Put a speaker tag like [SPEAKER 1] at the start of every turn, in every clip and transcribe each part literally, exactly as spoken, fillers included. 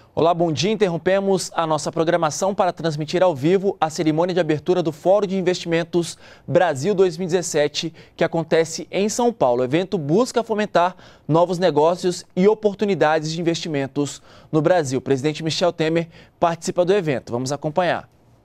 [SPEAKER 1] Olá, bom dia. Interrompemos a nossa programação para transmitir ao vivo a cerimônia de abertura do Fórum de Investimentos Brasil dois mil e dezessete, que acontece em São Paulo. O evento busca fomentar novos negócios e oportunidades de investimentos no Brasil. O presidente Michel Temer participa do evento. Vamos acompanhar.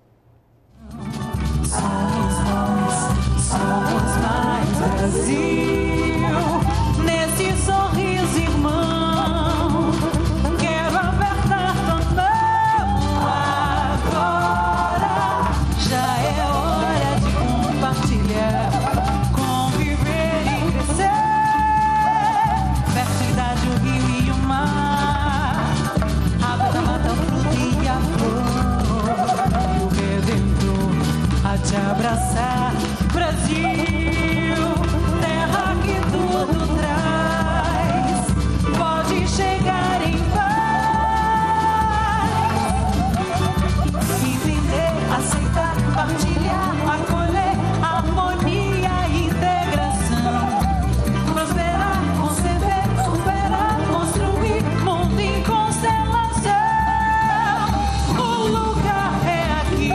[SPEAKER 2] Te abraçar, Brasil, terra que tudo traz, pode chegar em paz, entender, aceitar, partilhar, acolher, harmonia e integração, prosperar, conceber, superar, construir, mundo em constelação, o lugar é aqui.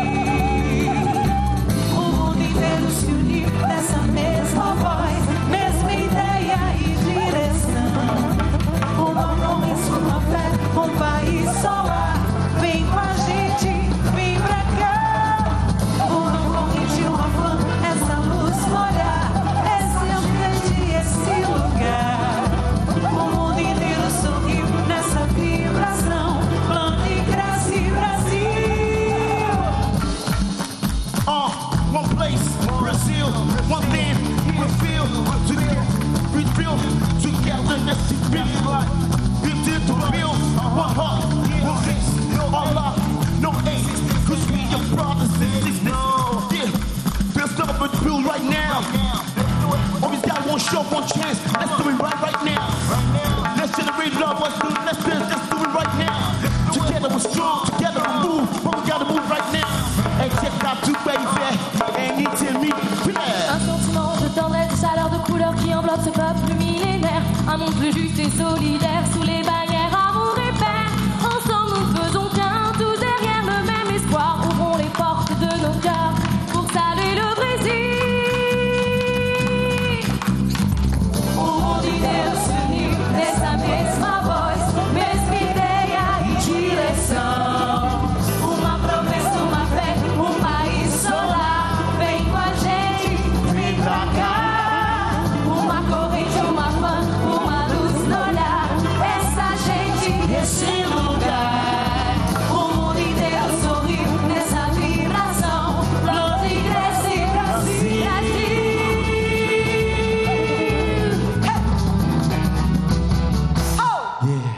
[SPEAKER 2] Nessa mesma voz, mesma ideia e direção. Uma promessa, uma fé, um país solar. Vem com a gente, vem pra cá. Uma corrente, uma flor, essa luz no olhar. Esse ambiente, esse lugar. O mundo inteiro sorriu nessa vibração. Planta e cresce, Brasil.
[SPEAKER 3] Uh, one place, Brazil. One thing we feel together, we feel together. Let's real life. We did the real, one heart, one face, all love, no hate. Cause we your brothers and sisters. Yeah, there's nothing but real right now. Always got one shot, one chance. Let's do it right, right now. Let's generate love, let's do it, let's do it, let's do it right now. Together we're strong, together we move, but we gotta move right now. Hey, check out two baby, and you tell me.
[SPEAKER 4] Un sentiment de tendresse, de chaleur, de couleur qui enveloppe ce peuple millénaire. Un monde plus juste et solidaire sous les bannières amour et paix. Ensemble nous faisons qu'un, tous derrière le même espoir. Ouvrons les portes de nos cœurs pour saluer le Brésil. O mundo inteiro se uniu nessa mesma voz, mesma ideia e direção. Uma promessa, uma fé, um país solar. Vem com a gente, vem pra cá. Uma corrente, uma fã, uma luz no olhar. Essa gente, esse lugar. O mundo inteiro sorriu nessa vibração. Planta e cresce, Brasil, Brasil. Oh!
[SPEAKER 1] Yeah.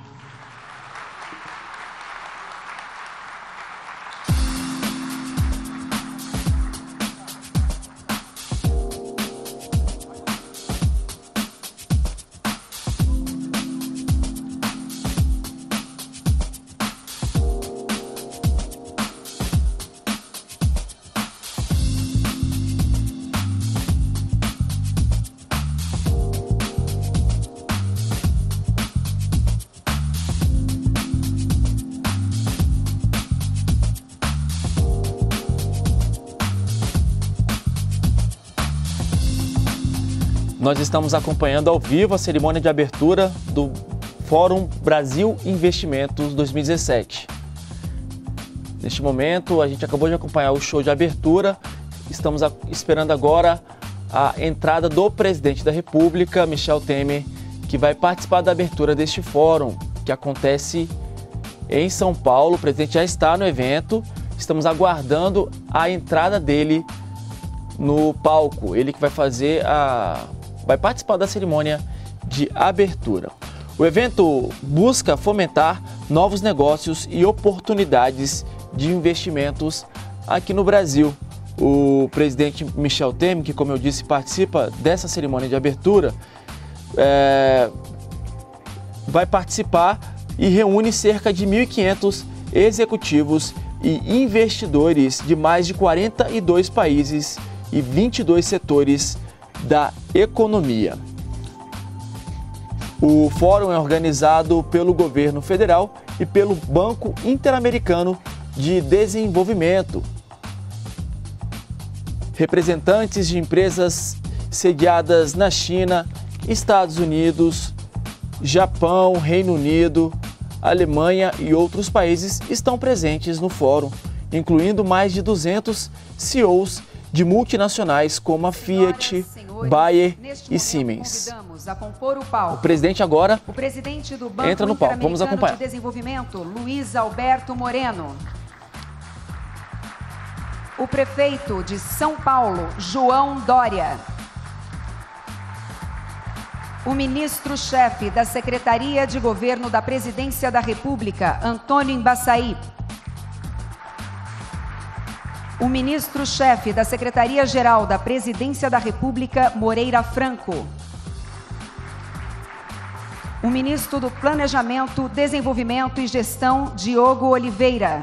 [SPEAKER 1] Nós estamos acompanhando ao vivo a cerimônia de abertura do Fórum Brasil Investimentos dois mil e dezessete. Neste momento, a gente acabou de acompanhar o show de abertura. Estamos a, esperando agora a entrada do presidente da República, Michel Temer, que vai participar da abertura deste fórum, que acontece em São Paulo. O presidente já está no evento. Estamos aguardando a entrada dele no palco. Ele que vai fazer a... vai participar da cerimônia de abertura. O evento busca fomentar novos negócios e oportunidades de investimentos aqui no Brasil. O presidente Michel Temer, que, como eu disse, participa dessa cerimônia de abertura, é, vai participar e reúne cerca de mil e quinhentos executivos e investidores de mais de quarenta e dois países e vinte e dois setores da economia. O fórum é organizado pelo governo federal e pelo Banco Interamericano de Desenvolvimento. Representantes de empresas sediadas na China, Estados Unidos, Japão, Reino Unido, Alemanha e outros países estão presentes no fórum, incluindo mais de duzentos C E Os de multinacionais como a Fiat, Bayer e Siemens.
[SPEAKER 5] O,
[SPEAKER 1] o presidente agora
[SPEAKER 5] o presidente do Banco
[SPEAKER 1] entra no palco. Vamos acompanhar.
[SPEAKER 5] de Desenvolvimento, Luiz Alberto Moreno. O prefeito de São Paulo, João Dória. O ministro-chefe da Secretaria de Governo da Presidência da República, Antônio Embaçaí. O ministro-chefe da Secretaria-Geral da Presidência da República, Moreira Franco. O ministro do Planejamento, Desenvolvimento e Gestão, Diogo Oliveira.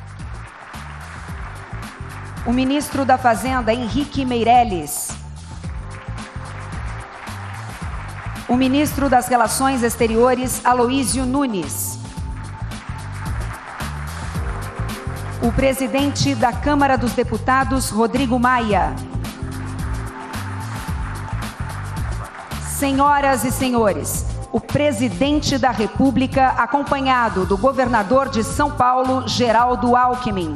[SPEAKER 5] O ministro da Fazenda, Henrique Meirelles. O ministro das Relações Exteriores, Aloísio Nunes. O presidente da Câmara dos Deputados, Rodrigo Maia. Senhoras e senhores, o presidente da República, acompanhado do governador de São Paulo, Geraldo Alckmin.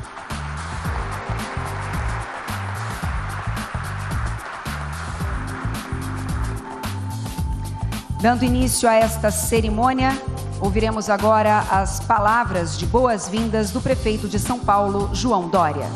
[SPEAKER 5] Dando início a esta cerimônia, ouviremos agora as palavras de boas-vindas do prefeito de São Paulo, João Dória.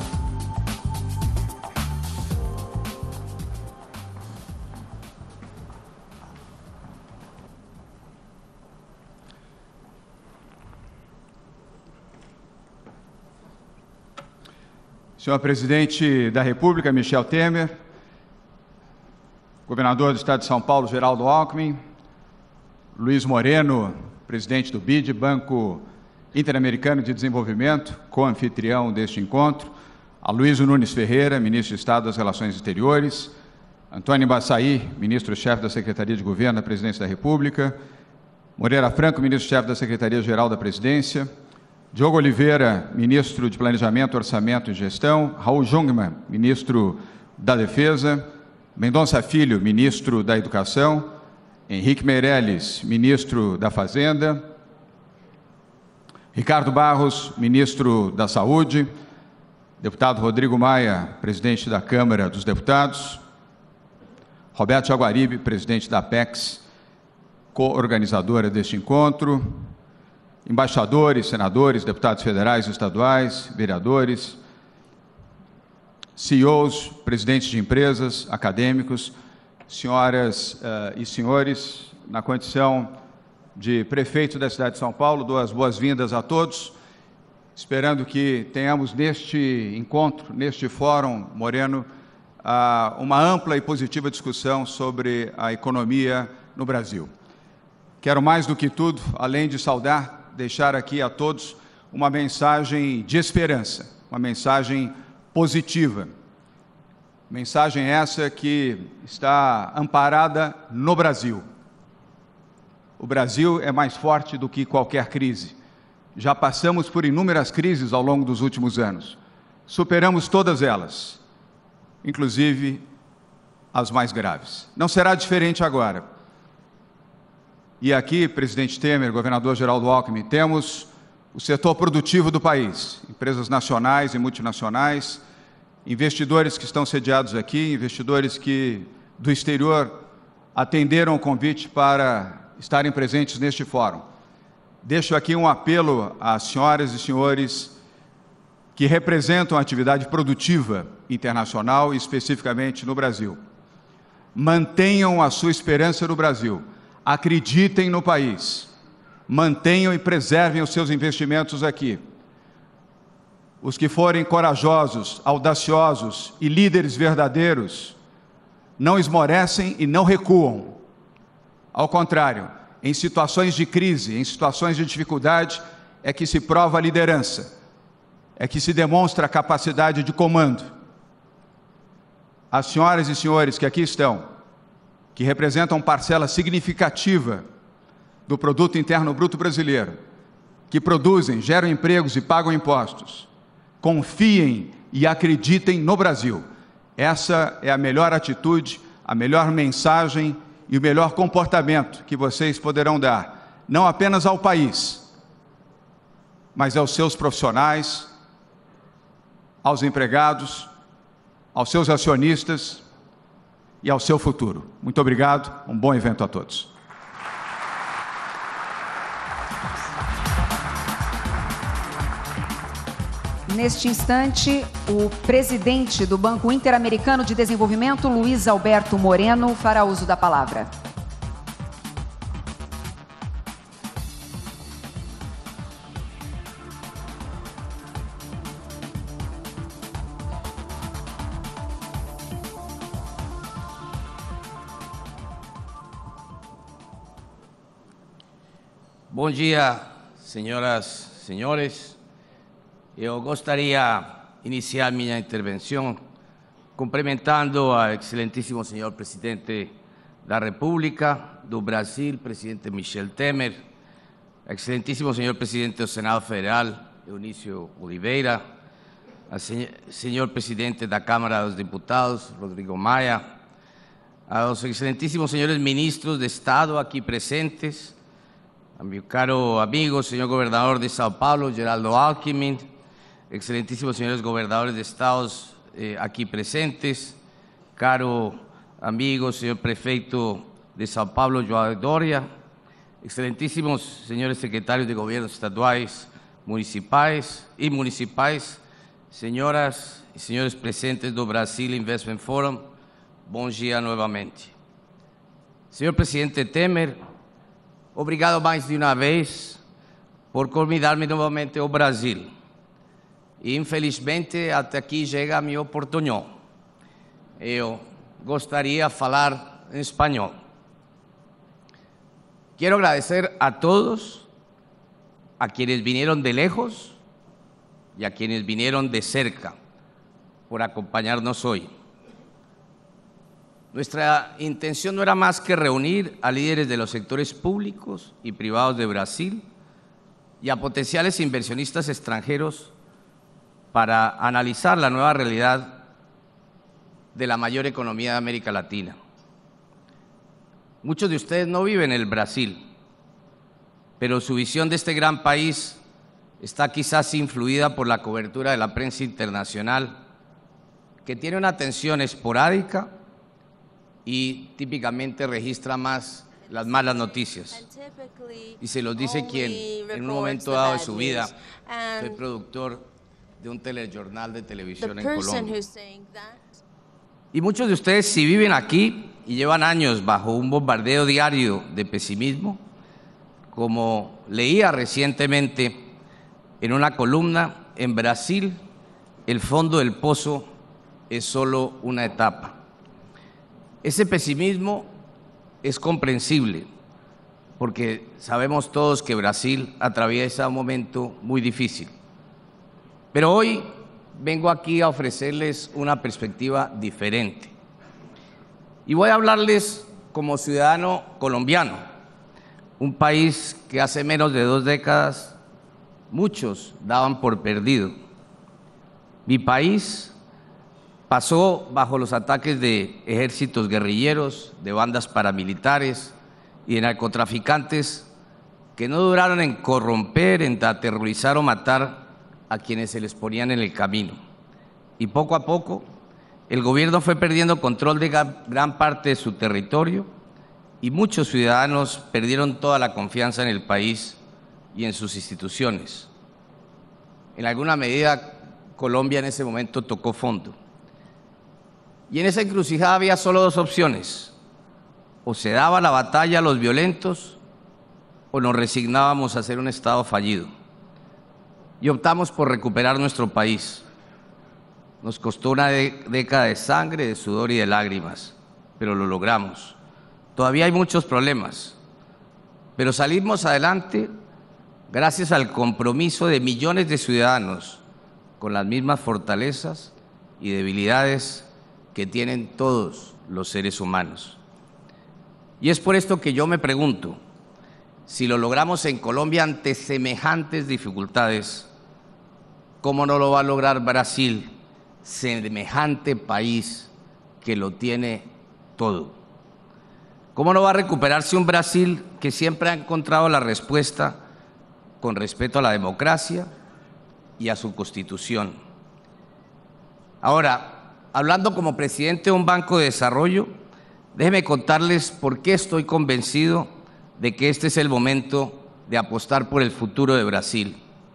[SPEAKER 6] Senhor presidente da República, Michel Temer, governador do Estado de São Paulo, Geraldo Alckmin, Luiz Moreno, presidente do B I D, Banco Interamericano de Desenvolvimento, co-anfitrião deste encontro, Aloísio Nunes Ferreira, ministro de Estado das Relações Exteriores, Antônio Embaçaí, ministro-chefe da Secretaria de Governo da Presidência da República, Moreira Franco, ministro-chefe da Secretaria-Geral da Presidência, Diogo Oliveira, ministro de Planejamento, Orçamento e Gestão, Raul Jungmann, ministro da Defesa, Mendonça Filho, ministro da Educação, Henrique Meirelles, ministro da Fazenda, Ricardo Barros, ministro da Saúde, deputado Rodrigo Maia, presidente da Câmara dos Deputados, Roberto Jaguaribe, presidente da Apex, co-organizadora deste encontro, embaixadores, senadores, deputados federais e estaduais, vereadores, C E Os, presidentes de empresas, acadêmicos, senhoras uh, e senhores, na condição de prefeito da cidade de São Paulo, dou as boas-vindas a todos, esperando que tenhamos neste encontro, neste fórum, Moreno, uh, uma ampla e positiva discussão sobre a economia no Brasil. Quero mais do que tudo, além de saudar, deixar aqui a todos uma mensagem de esperança, uma mensagem positiva. Mensagem essa que está amparada no Brasil. O Brasil é mais forte do que qualquer crise. Já passamos por inúmeras crises ao longo dos últimos anos. Superamos todas elas, inclusive as mais graves. Não será diferente agora. E aqui, presidente Temer, governador Geraldo Alckmin, temos o setor produtivo do país, empresas nacionais e multinacionais, investidores que estão sediados aqui, investidores que do exterior atenderam o convite para estarem presentes neste fórum. Deixo aqui um apelo às senhoras e senhores que representam a atividade produtiva internacional e especificamente no Brasil. Mantenham a sua esperança no Brasil, acreditem no país, mantenham e preservem os seus investimentos aqui. Os que forem corajosos, audaciosos e líderes verdadeiros, não esmorecem e não recuam. Ao contrário, em situações de crise, em situações de dificuldade, é que se prova a liderança, é que se demonstra a capacidade de comando. As senhoras e senhores que aqui estão, que representam parcela significativa do produto interno bruto brasileiro, que produzem, geram empregos e pagam impostos, confiem e acreditem no Brasil. Essa é a melhor atitude, a melhor mensagem e o melhor comportamento que vocês poderão dar, não apenas ao país, mas aos seus profissionais, aos empregados, aos seus acionistas e ao seu futuro. Muito obrigado, um bom evento a todos.
[SPEAKER 5] Neste instante, o presidente do Banco Interamericano de Desenvolvimento, Luiz Alberto Moreno, fará uso da palavra.
[SPEAKER 7] Bom dia, senhoras, senhores. Eu gostaria de iniciar minha intervenção cumprimentando ao excelentíssimo senhor presidente da República do Brasil, presidente Michel Temer, excelentíssimo senhor presidente do Senado Federal, Eunício Oliveira, ao senhor presidente da Câmara dos Deputados, Rodrigo Maia, aos excelentíssimos senhores ministros de Estado aqui presentes, a meu caro amigo, senhor governador de São Paulo, Geraldo Alckmin, excelentíssimos senhores governadores de estados eh, aqui presentes, caro amigo, senhor prefeito de São Paulo, João Dória, excelentíssimos senhores secretários de governos estaduais, municipais e municipais, senhoras e senhores presentes do Brasil Investment Forum, bom dia novamente. Senhor presidente Temer, obrigado mais de uma vez por convidar-me novamente ao Brasil. E, infelizmente, até aqui chega a meu portunhol. Eu gostaria de falar em espanhol. Quero agradecer a todos, a quienes vinieron de lejos y a quienes vinieron de cerca, por acompañarnos hoy. Nuestra intención no era más que reunir a líderes de los sectores públicos y privados de Brasil y a potenciales inversionistas extranjeros para analizar la nueva realidad de la mayor economía de América Latina. Muchos de ustedes no viven en el Brasil, pero su visión de este gran país está quizás influida por la cobertura de la prensa internacional, que tiene una atención esporádica y típicamente registra más las malas noticias. Y se los dice quien en un momento dado de su vida fue productor de un telejornal de televisión en Colombia. Y muchos de ustedes, si viven aquí y llevan años bajo un bombardeo diario de pesimismo, como leía recientemente en una columna, en Brasil el fondo del pozo es solo una etapa. Ese pesimismo es comprensible, porque sabemos todos que Brasil atraviesa un momento muy difícil. Pero hoy vengo aquí a ofrecerles una perspectiva diferente. Y voy a hablarles como ciudadano colombiano, un país que hace menos de dos décadas muchos daban por perdido. Mi país pasó bajo los ataques de ejércitos guerrilleros, de bandas paramilitares y de narcotraficantes que no duraron en corromper, en aterrorizar o matar a quienes se les ponían en el camino. Y poco a poco, el gobierno fue perdiendo control de gran parte de su territorio y muchos ciudadanos perdieron toda la confianza en el país y en sus instituciones. En alguna medida, Colombia en ese momento tocó fondo. Y en esa encrucijada había solo dos opciones: o se daba la batalla a los violentos o nos resignábamos a ser un Estado fallido. Y optamos por recuperar nuestro país. Nos costó una década de sangre, de sudor y de lágrimas, pero lo logramos. Todavía hay muchos problemas, pero salimos adelante gracias al compromiso de millones de ciudadanos con las mismas fortalezas y debilidades que tienen todos los seres humanos. Y es por esto que yo me pregunto, si lo logramos en Colombia ante semejantes dificultades, ¿cómo no lo va a lograr Brasil, semejante país que lo tiene todo? ¿Cómo no va a recuperarse un Brasil que siempre ha encontrado la respuesta con respeto a la democracia y a su constitución? Ahora, hablando como presidente de un banco de desarrollo, déjenme contarles por qué estoy convencido de que este es el momento de apostar por el futuro de Brasil.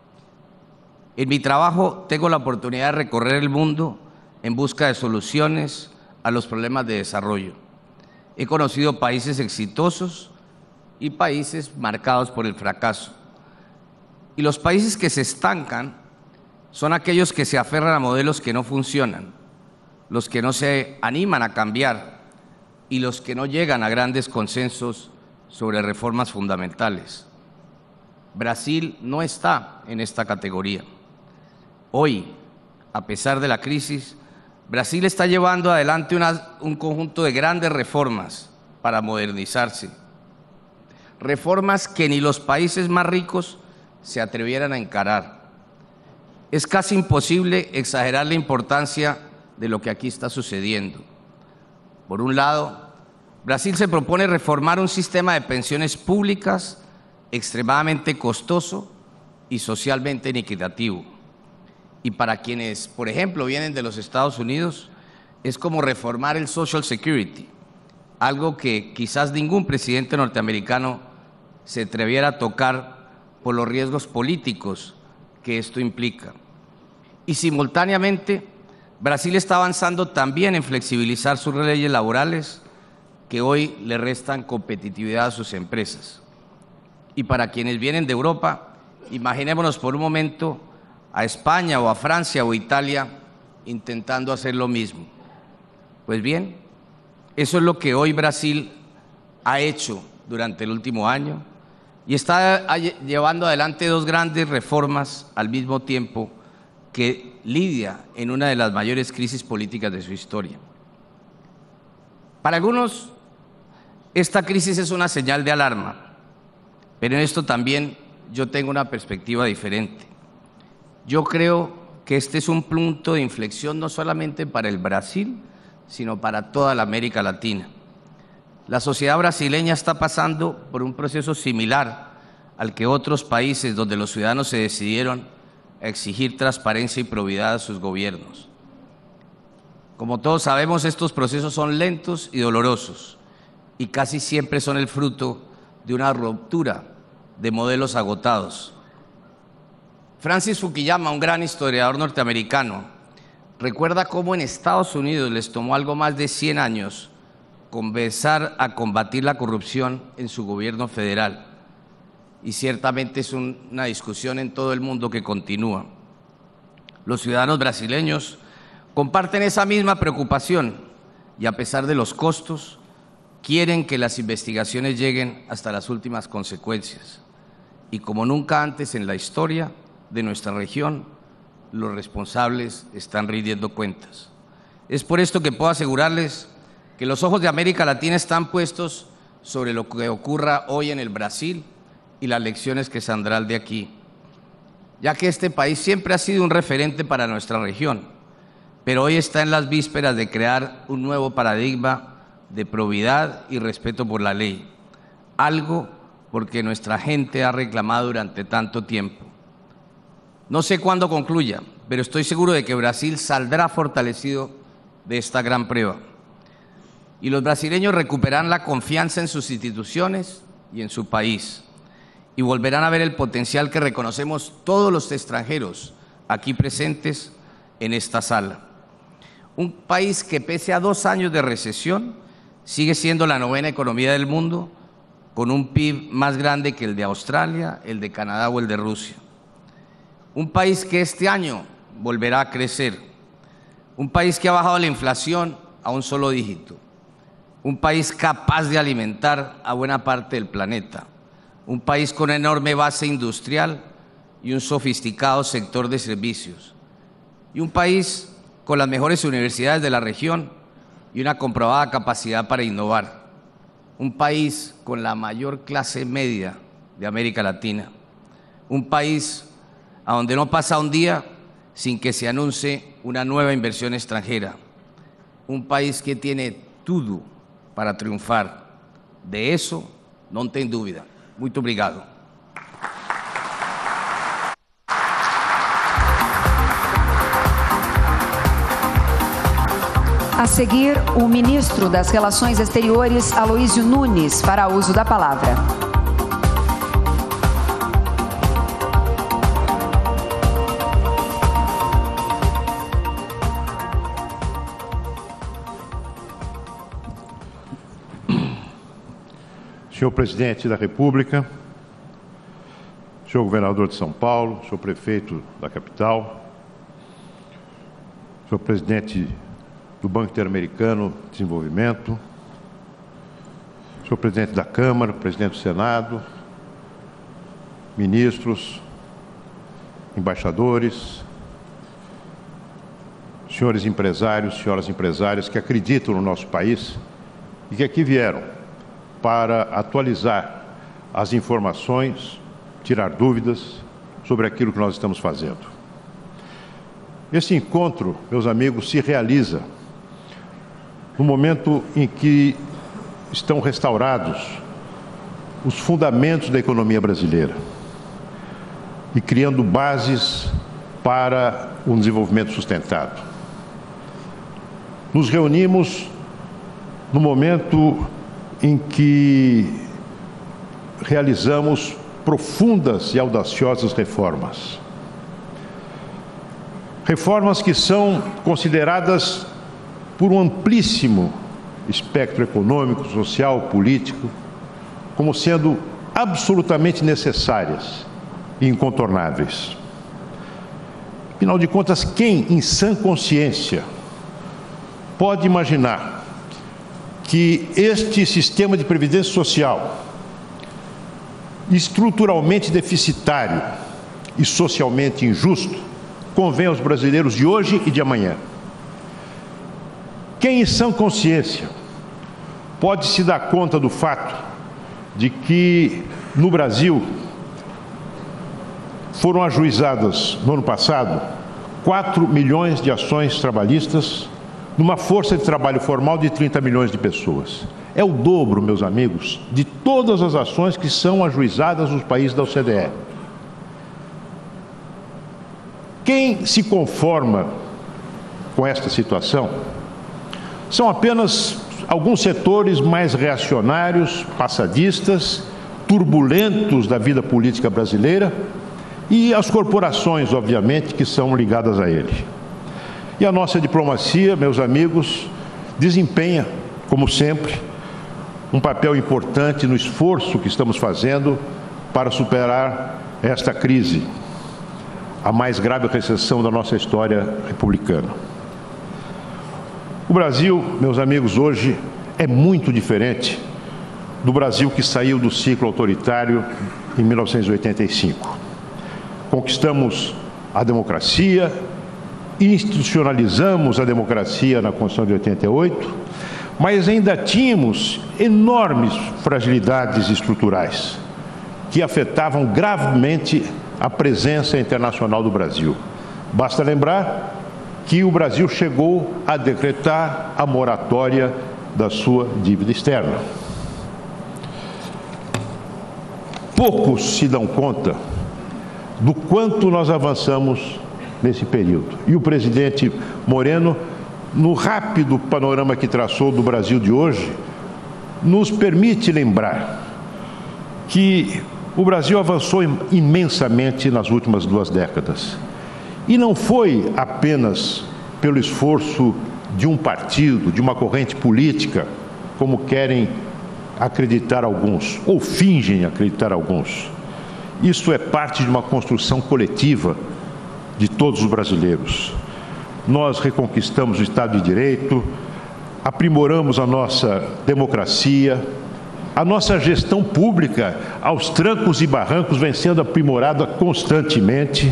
[SPEAKER 7] En mi trabajo tengo la oportunidad de recorrer el mundo en busca de soluciones a los problemas de desarrollo. He conocido países exitosos y países marcados por el fracaso. Y los países que se estancan son aquellos que se aferran a modelos que no funcionan, los que no se animan a cambiar y los que no llegan a grandes consensos sobre reformas fundamentales. Brasil no está en esta categoría. Hoy, a pesar de la crisis, Brasil está llevando adelante una, un conjunto de grandes reformas para modernizarse. Reformas que ni los países más ricos se atrevieran a encarar. Es casi imposible exagerar la importancia de lo que aquí está sucediendo. Por un lado, Brasil se propone reformar un sistema de pensiones públicas extremadamente costoso y socialmente inequitativo. Y para quienes, por ejemplo, vienen de los Estados Unidos, es como reformar el Social Security, algo que quizás ningún presidente norteamericano se atreviera a tocar por los riesgos políticos que esto implica. Y simultáneamente, Brasil está avanzando también en flexibilizar sus leyes laborales que hoy le restan competitividad a sus empresas. Y para quienes vienen de Europa, imaginémonos por un momento a España o a Francia o Italia intentando hacer lo mismo. Pues bien, eso es lo que hoy Brasil ha hecho durante el último año y está llevando adelante dos grandes reformas al mismo tiempo que lidia en una de las mayores crisis políticas de su historia. Para algunos, esta crisis es una señal de alarma, pero en esto también yo tengo una perspectiva diferente. Yo creo que este es un punto de inflexión no solamente para el Brasil, sino para toda la América Latina. La sociedad brasileña está pasando por un proceso similar al que otros países donde los ciudadanos se decidieron a exigir transparencia y probidad a sus gobiernos. Como todos sabemos, estos procesos son lentos y dolorosos y casi siempre son el fruto de una ruptura de modelos agotados. Francis Fukuyama, un gran historiador norteamericano, recuerda cómo en Estados Unidos les tomó algo más de cien años comenzar a combatir la corrupción en su gobierno federal. Y ciertamente es un, una discusión en todo el mundo que continúa. Los ciudadanos brasileños comparten esa misma preocupación y a pesar de los costos, quieren que las investigaciones lleguen hasta las últimas consecuencias. Y como nunca antes en la historia de nuestra región, los responsables están rindiendo cuentas. Es por esto que puedo asegurarles que los ojos de América Latina están puestos sobre lo que ocurra hoy en el Brasil y las lecciones que saldrán de aquí, ya que este país siempre ha sido un referente para nuestra región, pero hoy está en las vísperas de crear un nuevo paradigma de probidad y respeto por la ley, algo porque nuestra gente ha reclamado durante tanto tiempo. No sé cuándo concluya, pero estoy seguro de que Brasil saldrá fortalecido de esta gran prueba. Y los brasileños recuperarán la confianza en sus instituciones y en su país. Y volverán a ver el potencial que reconocemos todos los extranjeros aquí presentes en esta sala. Un país que pese a dos años de recesión sigue siendo la novena economía del mundo, con un P I B más grande que el de Australia, el de Canadá o el de Rusia. Un país que este año volverá a crecer. Un país que ha bajado la inflación a un solo dígito. Un país capaz de alimentar a buena parte del planeta. Un país con una enorme base industrial y un sofisticado sector de servicios. Y un país con las mejores universidades de la región y una comprobada capacidad para innovar. Un país con la mayor clase media de América Latina, un país a donde no pasa un día sin que se anuncie una nueva inversión extranjera, un país que tiene todo para triunfar. De eso no tengo dúvida. Muito obrigado.
[SPEAKER 5] A seguir, o ministro das Relações Exteriores, Aloísio Nunes, fará uso da palavra.
[SPEAKER 8] Senhor Presidente da República, senhor Governador de São Paulo, senhor Prefeito da capital, senhor Presidente do Banco Interamericano de Desenvolvimento, senhor Presidente da Câmara, Presidente do Senado, ministros, embaixadores, senhores empresários, senhoras empresárias que acreditam no nosso país e que aqui vieram para atualizar as informações, tirar dúvidas sobre aquilo que nós estamos fazendo. Esse encontro, meus amigos, se realiza no momento em que estão restaurados os fundamentos da economia brasileira e criando bases para um desenvolvimento sustentado. Nos reunimos no momento em que realizamos profundas e audaciosas reformas. Reformas que são consideradas por um amplíssimo espectro econômico, social, político, como sendo absolutamente necessárias e incontornáveis. Afinal de contas, quem, em sã consciência, pode imaginar que este sistema de previdência social, estruturalmente deficitário e socialmente injusto, convém aos brasileiros de hoje e de amanhã? Quem, em sã consciência, pode se dar conta do fato de que, no Brasil, foram ajuizadas, no ano passado, quatro milhões de ações trabalhistas, numa força de trabalho formal de trinta milhões de pessoas. É o dobro, meus amigos, de todas as ações que são ajuizadas nos países da O C D E. Quem se conforma com esta situação são apenas alguns setores mais reacionários, passadistas, turbulentos da vida política brasileira e as corporações, obviamente, que são ligadas a ele. E a nossa diplomacia, meus amigos, desempenha, como sempre, um papel importante no esforço que estamos fazendo para superar esta crise, a mais grave recessão da nossa história republicana. O Brasil, meus amigos, hoje é muito diferente do Brasil que saiu do ciclo autoritário em mil novecentos e oitenta e cinco. Conquistamos a democracia, institucionalizamos a democracia na Constituição de oitenta e oito, mas ainda tínhamos enormes fragilidades estruturais que afetavam gravemente a presença internacional do Brasil. Basta lembrar que o Brasil chegou a decretar a moratória da sua dívida externa. Poucos se dão conta do quanto nós avançamos nesse período. E o presidente Moreno, no rápido panorama que traçou do Brasil de hoje, nos permite lembrar que o Brasil avançou imensamente nas últimas duas décadas. E não foi apenas pelo esforço de um partido, de uma corrente política, como querem acreditar alguns, ou fingem acreditar alguns. Isso é parte de uma construção coletiva de todos os brasileiros. Nós reconquistamos o Estado de Direito, aprimoramos a nossa democracia, a nossa gestão pública, aos trancos e barrancos, vem sendo aprimorada constantemente.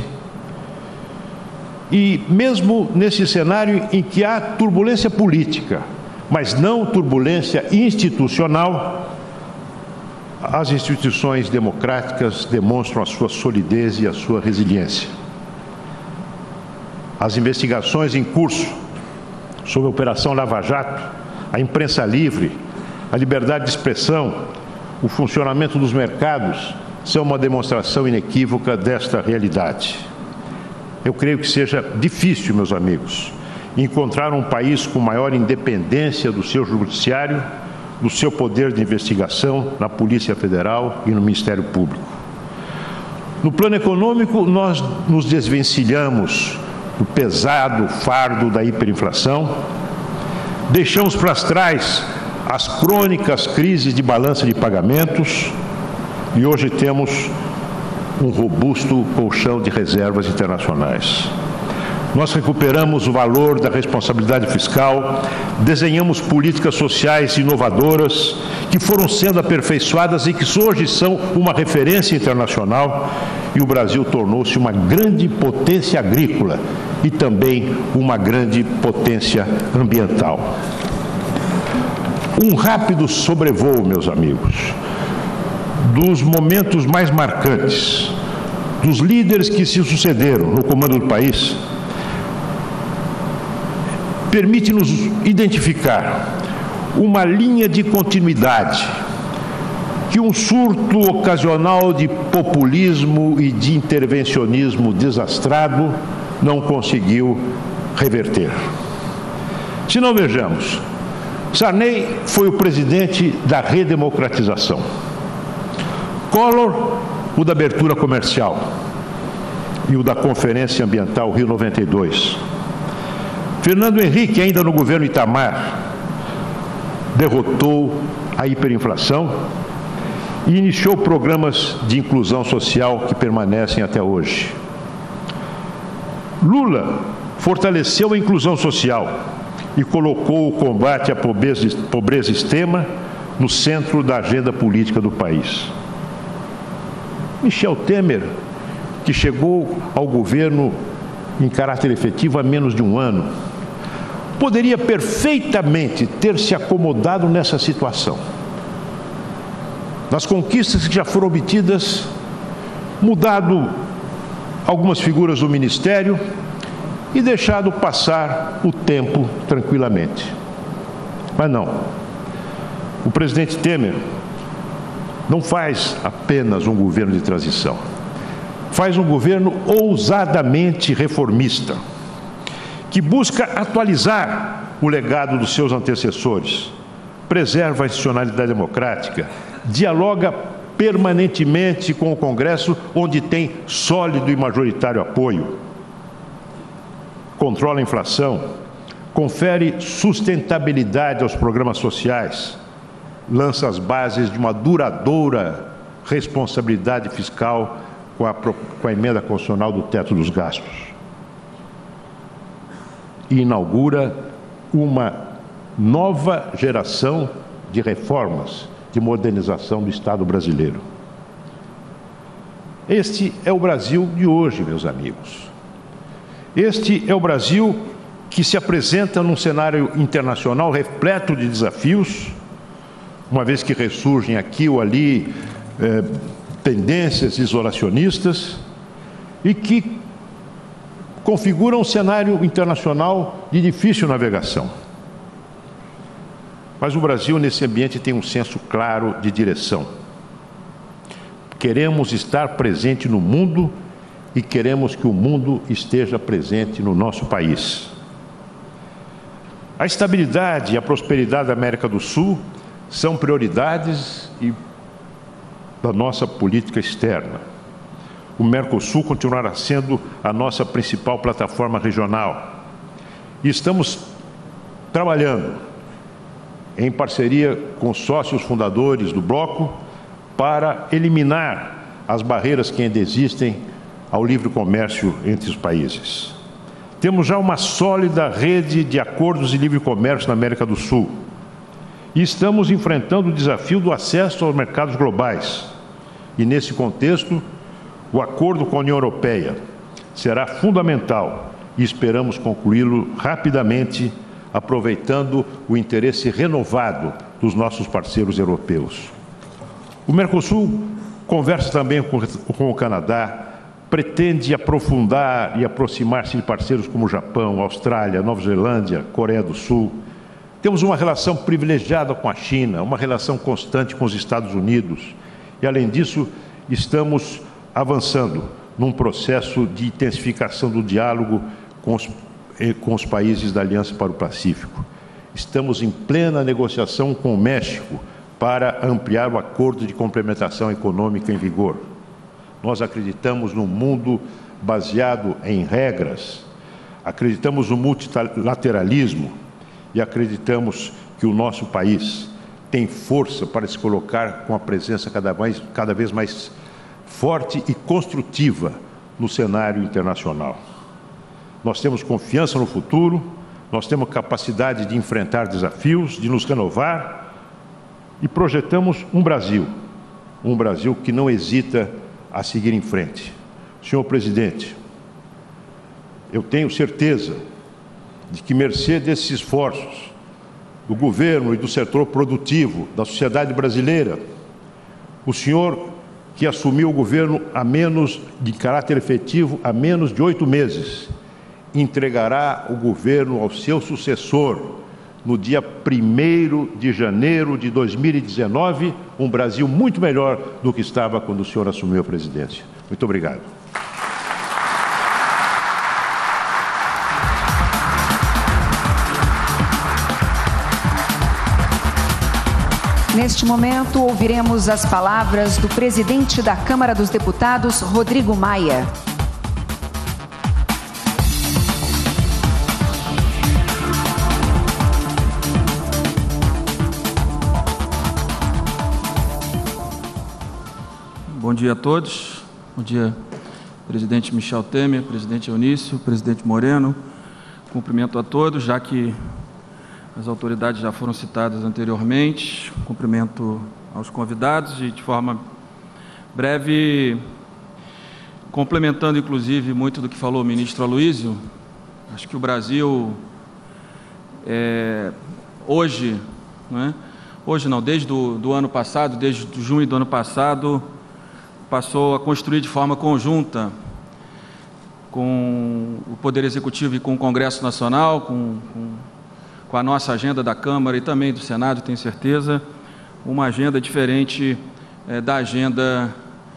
[SPEAKER 8] E mesmo nesse cenário em que há turbulência política, mas não turbulência institucional, as instituições democráticas demonstram a sua solidez e a sua resiliência. As investigações em curso sobre a Operação Lava Jato, a imprensa livre, a liberdade de expressão, o funcionamento dos mercados são uma demonstração inequívoca desta realidade. Eu creio que seja difícil, meus amigos, encontrar um país com maior independência do seu judiciário, do seu poder de investigação na Polícia Federal e no Ministério Público. No plano econômico, nós nos desvencilhamos do pesado fardo da hiperinflação, deixamos para trás as crônicas crises de balança de pagamentos e hoje temos um robusto colchão de reservas internacionais. Nós recuperamos o valor da responsabilidade fiscal, desenhamos políticas sociais inovadoras que foram sendo aperfeiçoadas e que hoje são uma referência internacional, e o Brasil tornou-se uma grande potência agrícola e também uma grande potência ambiental. Um rápido sobrevoo, meus amigos, dos momentos mais marcantes, dos líderes que se sucederam no comando do país, permite-nos identificar uma linha de continuidade que um surto ocasional de populismo e de intervencionismo desastrado não conseguiu reverter. Se não, vejamos, Sarney foi o presidente da redemocratização, Collor o da abertura comercial e o da Conferência Ambiental Rio noventa e dois. Fernando Henrique, ainda no governo Itamar, derrotou a hiperinflação e iniciou programas de inclusão social que permanecem até hoje. Lula fortaleceu a inclusão social e colocou o combate à pobreza, pobreza extrema no centro da agenda política do país. Michel Temer, que chegou ao governo em caráter efetivo há menos de um ano, poderia perfeitamente ter se acomodado nessa situação. Das conquistas que já foram obtidas, mudado algumas figuras do Ministério e deixado passar o tempo tranquilamente. Mas não. O presidente Temer não faz apenas um governo de transição. Faz um governo ousadamente reformista, que busca atualizar o legado dos seus antecessores, preserva a institucionalidade democrática, dialoga permanentemente com o Congresso, onde tem sólido e majoritário apoio, controla a inflação, confere sustentabilidade aos programas sociais, lança as bases de uma duradoura responsabilidade fiscal com a, com a emenda constitucional do teto dos gastos. E inaugura uma nova geração de reformas, de modernização do Estado brasileiro. Este é o Brasil de hoje, meus amigos. Este é o Brasil que se apresenta num cenário internacional repleto de desafios, uma vez que ressurgem aqui ou ali eh, tendências isolacionistas e que configuram um cenário internacional de difícil navegação. Mas o Brasil, nesse ambiente, tem um senso claro de direção. Queremos estar presente no mundo e queremos que o mundo esteja presente no nosso país. A estabilidade e a prosperidade da América do Sul são prioridades e da nossa política externa. O Mercosul continuará sendo a nossa principal plataforma regional. E estamos trabalhando em parceria com os sócios fundadores do bloco para eliminar as barreiras que ainda existem ao livre comércio entre os países. Temos já uma sólida rede de acordos de livre comércio na América do Sul e estamos enfrentando o desafio do acesso aos mercados globais. E nesse contexto, o acordo com a União Europeia será fundamental e esperamos concluí-lo rapidamente, aproveitando o interesse renovado dos nossos parceiros europeus. O Mercosul conversa também com, com o Canadá, pretende aprofundar e aproximar-se de parceiros como Japão, Austrália, Nova Zelândia, Coreia do Sul. Temos uma relação privilegiada com a China, uma relação constante com os Estados Unidos. E, além disso, estamos avançando num processo de intensificação do diálogo com os, com os países da Aliança para o Pacífico. Estamos em plena negociação com o México para ampliar o acordo de complementação econômica em vigor. Nós acreditamos num mundo baseado em regras, acreditamos no multilateralismo e acreditamos que o nosso país tem força para se colocar com a presença cada vez, cada vez mais forte e construtiva no cenário internacional. Nós temos confiança no futuro, nós temos capacidade de enfrentar desafios, de nos renovar e projetamos um Brasil, um Brasil que não hesita a seguir em frente. Senhor Presidente, eu tenho certeza de que, mercê desses esforços do governo e do setor produtivo, da sociedade brasileira, o senhor, que assumiu o governo a menos, de caráter efetivo, há menos de oito meses, entregará o governo ao seu sucessor no dia primeiro de janeiro de dois mil e dezenove, um Brasil muito melhor do que estava quando o senhor assumiu a presidência. Muito obrigado.
[SPEAKER 5] Neste momento, ouviremos as palavras do presidente da Câmara dos Deputados, Rodrigo Maia.
[SPEAKER 9] Bom dia a todos. Bom dia, presidente Michel Temer, presidente Eunício, presidente Moreno. Cumprimento a todos, já que as autoridades já foram citadas anteriormente. Cumprimento aos convidados e, de forma breve, complementando, inclusive, muito do que falou o ministro Aloysio, acho que o Brasil, é, hoje, né, hoje não, desde do, do ano passado, desde junho do ano passado, passou a construir de forma conjunta com o Poder Executivo e com o Congresso Nacional, com, com, com a nossa agenda da Câmara e também do Senado, tenho certeza, uma agenda diferente é, da agenda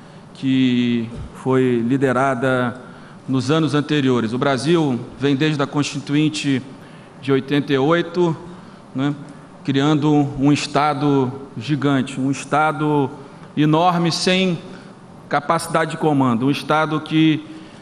[SPEAKER 9] que foi liderada nos anos anteriores. O Brasil vem desde a Constituinte de oitenta e oito, né, criando um Estado gigante, um Estado enorme, sem capacidade de comando, um Estado que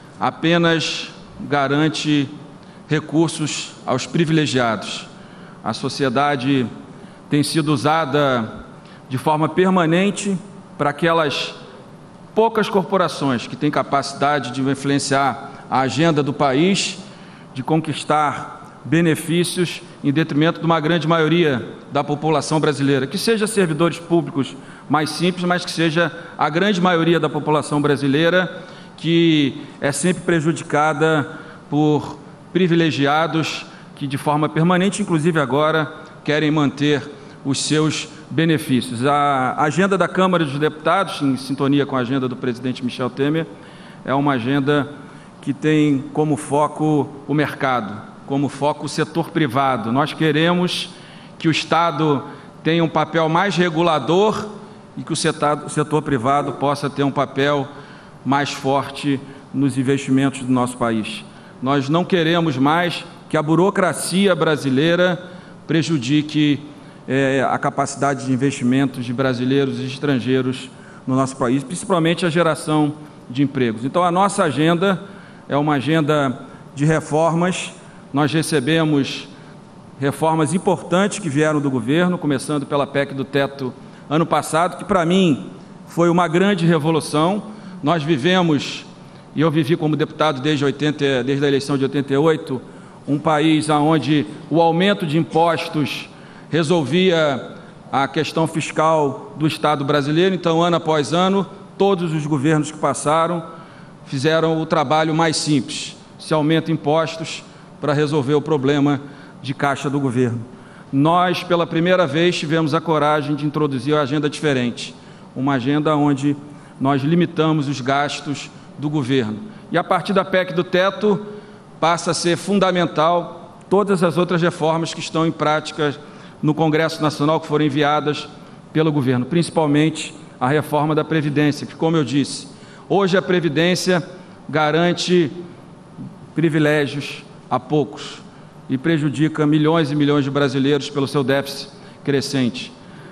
[SPEAKER 9] apenas garante recursos aos privilegiados. A sociedade tem sido usada de forma permanente para aquelas poucas corporações que têm capacidade de influenciar a agenda do país, de conquistar benefícios em detrimento de uma grande maioria da população brasileira, que seja servidores públicos mais simples, mas que seja a grande maioria da população brasileira que é sempre prejudicada por privilegiados que de forma permanente, inclusive agora, querem manter os seus benefícios. A agenda da Câmara dos Deputados, em sintonia com a agenda do presidente Michel Temer, é uma agenda que tem como foco o mercado, como foco o setor privado. Nós queremos que o Estado tenha um papel mais regulador e que o setor, o setor privado possa ter um papel mais forte nos investimentos do nosso país. Nós não queremos mais que a burocracia brasileira prejudique é, a capacidade de investimentos de brasileiros e estrangeiros no nosso país, principalmente a geração de empregos. Então, a nossa agenda é uma agenda de reformas. Nós recebemos reformas importantes que vieram do governo, começando pela P E C do teto ano passado, que para mim foi uma grande revolução. Nós vivemos, e eu vivi como deputado desde, oitenta, desde a eleição de oitenta e oito, um país onde o aumento de impostos resolvia a questão fiscal do Estado brasileiro. Então, ano após ano, todos os governos que passaram fizeram o trabalho mais simples. Se aumenta impostos para resolver o problema de caixa do governo. Nós, pela primeira vez, tivemos a coragem de introduzir uma agenda diferente, uma agenda onde nós limitamos os gastos do governo. E a partir da P E C do teto, passa a ser fundamental todas as outras reformas que estão em prática no Congresso Nacional, que foram enviadas pelo governo, principalmente a reforma da Previdência, que, como eu disse, hoje a Previdência garante privilégios a poucos e prejudica milhões e milhões de brasileiros pelo seu déficit crescente.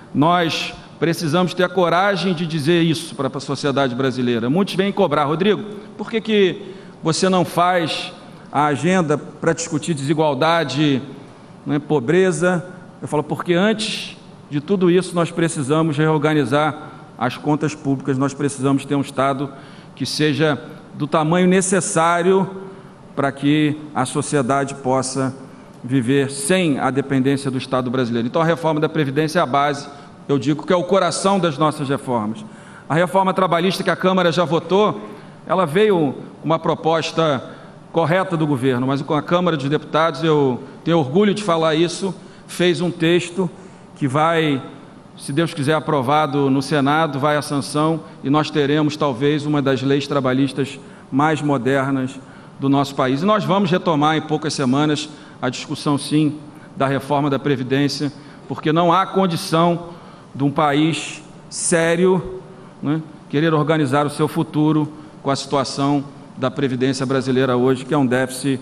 [SPEAKER 9] Nós precisamos ter a coragem de dizer isso para a sociedade brasileira. Muitos vêm cobrar: Rodrigo, por que que você não faz a agenda para discutir desigualdade, né, pobreza? Eu falo, porque antes de tudo isso nós precisamos reorganizar as contas públicas, nós precisamos ter um Estado que seja do tamanho necessário para que a sociedade possa viver sem a dependência do Estado brasileiro. Então a reforma da Previdência é a base, eu digo que é o coração das nossas reformas. A reforma trabalhista que a Câmara já votou, ela veio uma proposta correta do governo, mas com a Câmara dos Deputados, eu tenho orgulho de falar isso, fez um texto que vai, se Deus quiser, aprovado no Senado, vai à sanção e nós teremos talvez uma das leis trabalhistas mais modernas do nosso país. E nós vamos retomar em poucas semanas a discussão, sim, da reforma da Previdência, porque não há condição de um país sério, né, querer organizar o seu futuro com a situação da Previdência brasileira hoje, que é um déficit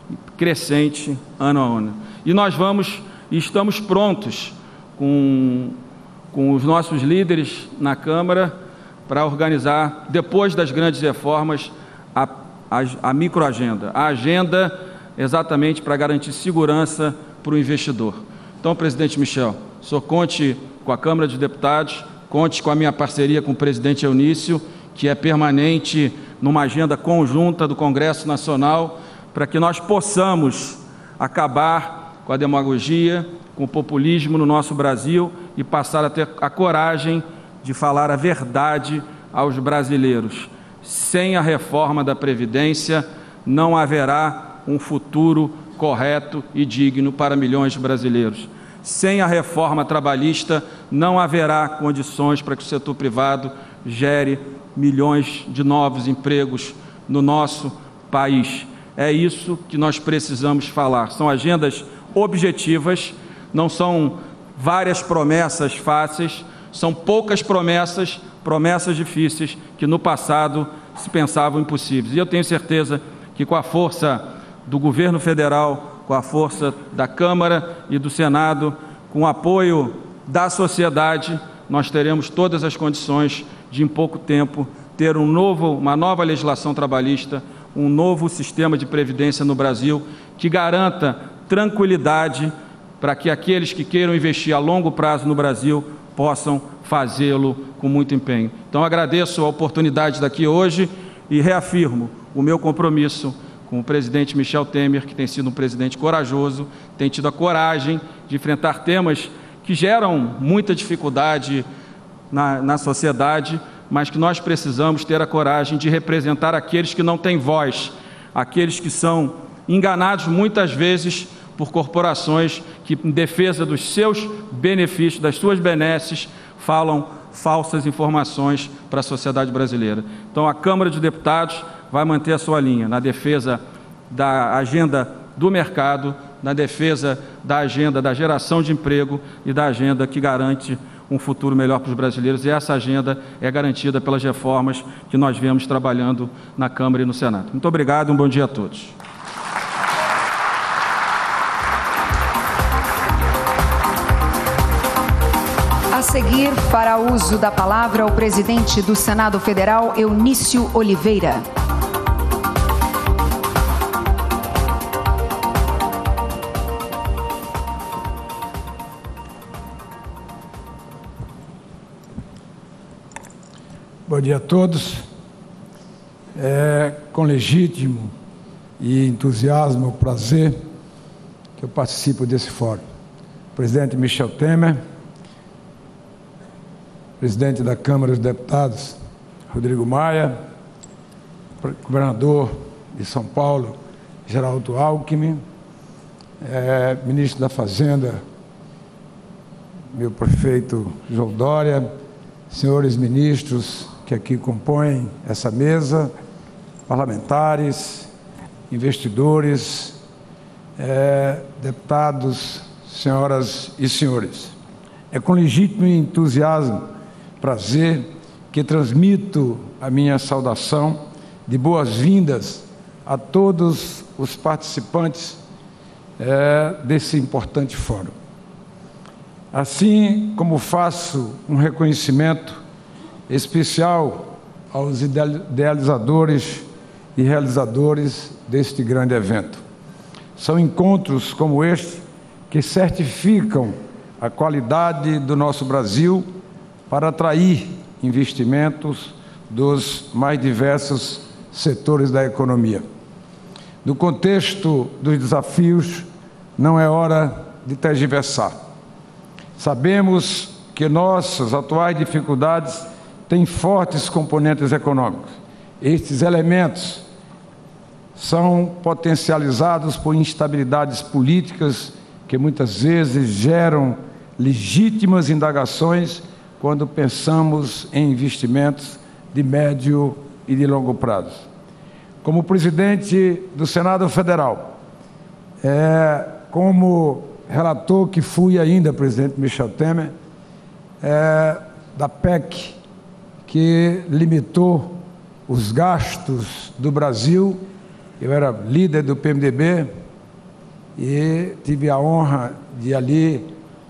[SPEAKER 9] crescente ano a ano. E nós vamos e estamos prontos com, com os nossos líderes na Câmara para organizar, depois das grandes reformas, a, a, a microagenda, a agenda exatamente para garantir segurança para o investidor. Então, presidente Michel, o senhor conte com a Câmara dos Deputados, conte com a minha parceria com o presidente Eunício, que é permanente numa agenda conjunta do Congresso Nacional, para que nós possamos acabar com a demagogia, com o populismo no nosso Brasil e passar a ter a coragem de falar a verdade aos brasileiros. Sem a reforma da Previdência, não haverá um futuro correto e digno para milhões de brasileiros. Sem a reforma trabalhista, não haverá condições para que o setor privado gere milhões de novos empregos no nosso país. É isso que nós precisamos falar. São agendas objetivas, não são várias promessas fáceis, são poucas promessas, promessas difíceis que no passado se pensavam impossíveis. E eu tenho certeza que com a força do governo federal, com a força da Câmara e do Senado, com o apoio da sociedade, nós teremos todas as condições de, em pouco tempo, ter um novo, uma nova legislação trabalhista, um novo sistema de previdência no Brasil que garanta tranquilidade para que aqueles que queiram investir a longo prazo no Brasil possam fazê-lo com muito empenho. Então, agradeço a oportunidade daqui hoje e reafirmo o meu compromisso com o presidente Michel Temer, que tem sido um presidente corajoso, tem tido a coragem de enfrentar temas que geram muita dificuldade na, na sociedade, mas que nós precisamos ter a coragem de representar aqueles que não têm voz, aqueles que são enganados muitas vezes por corporações que, em defesa dos seus benefícios, das suas benesses, falam falsas informações para a sociedade brasileira. Então, a Câmara de Deputados vai manter a sua linha na defesa da agenda do mercado, na defesa da agenda da geração de emprego e da agenda que garante um futuro melhor para os brasileiros. E essa agenda é garantida pelas reformas que nós viemos trabalhando na Câmara e no Senado. Muito obrigado e um bom dia a todos.
[SPEAKER 5] A seguir, para uso da palavra, o presidente do Senado Federal, Eunício Oliveira.
[SPEAKER 10] Bom dia a todos. É com legítimo e entusiasmo, prazer, que eu participo desse fórum. Presidente Michel Temer, presidente da Câmara dos Deputados, Rodrigo Maia, governador de São Paulo, Geraldo Alckmin, é, ministro da Fazenda, meu prefeito João Dória, senhores ministros que aqui compõem essa mesa, parlamentares, investidores, é, deputados, senhoras e senhores. É com legítimo entusiasmo, prazer, que transmito a minha saudação de boas-vindas a todos os participantes é, desse importante fórum. Assim como faço um reconhecimento especial aos idealizadores e realizadores deste grande evento. São encontros como este que certificam a qualidade do nosso Brasil para atrair investimentos dos mais diversos setores da economia. No contexto dos desafios, não é hora de tergiversar. Sabemos que nossas atuais dificuldades têm fortes componentes econômicos. Estes elementos são potencializados por instabilidades políticas que muitas vezes geram legítimas indagações quando pensamos em investimentos de médio e de longo prazo. Como presidente do Senado Federal, é, como relator que fui ainda, presidente Michel Temer, é, da P E C, que limitou os gastos do Brasil. Eu era líder do P M D B e tive a honra de ali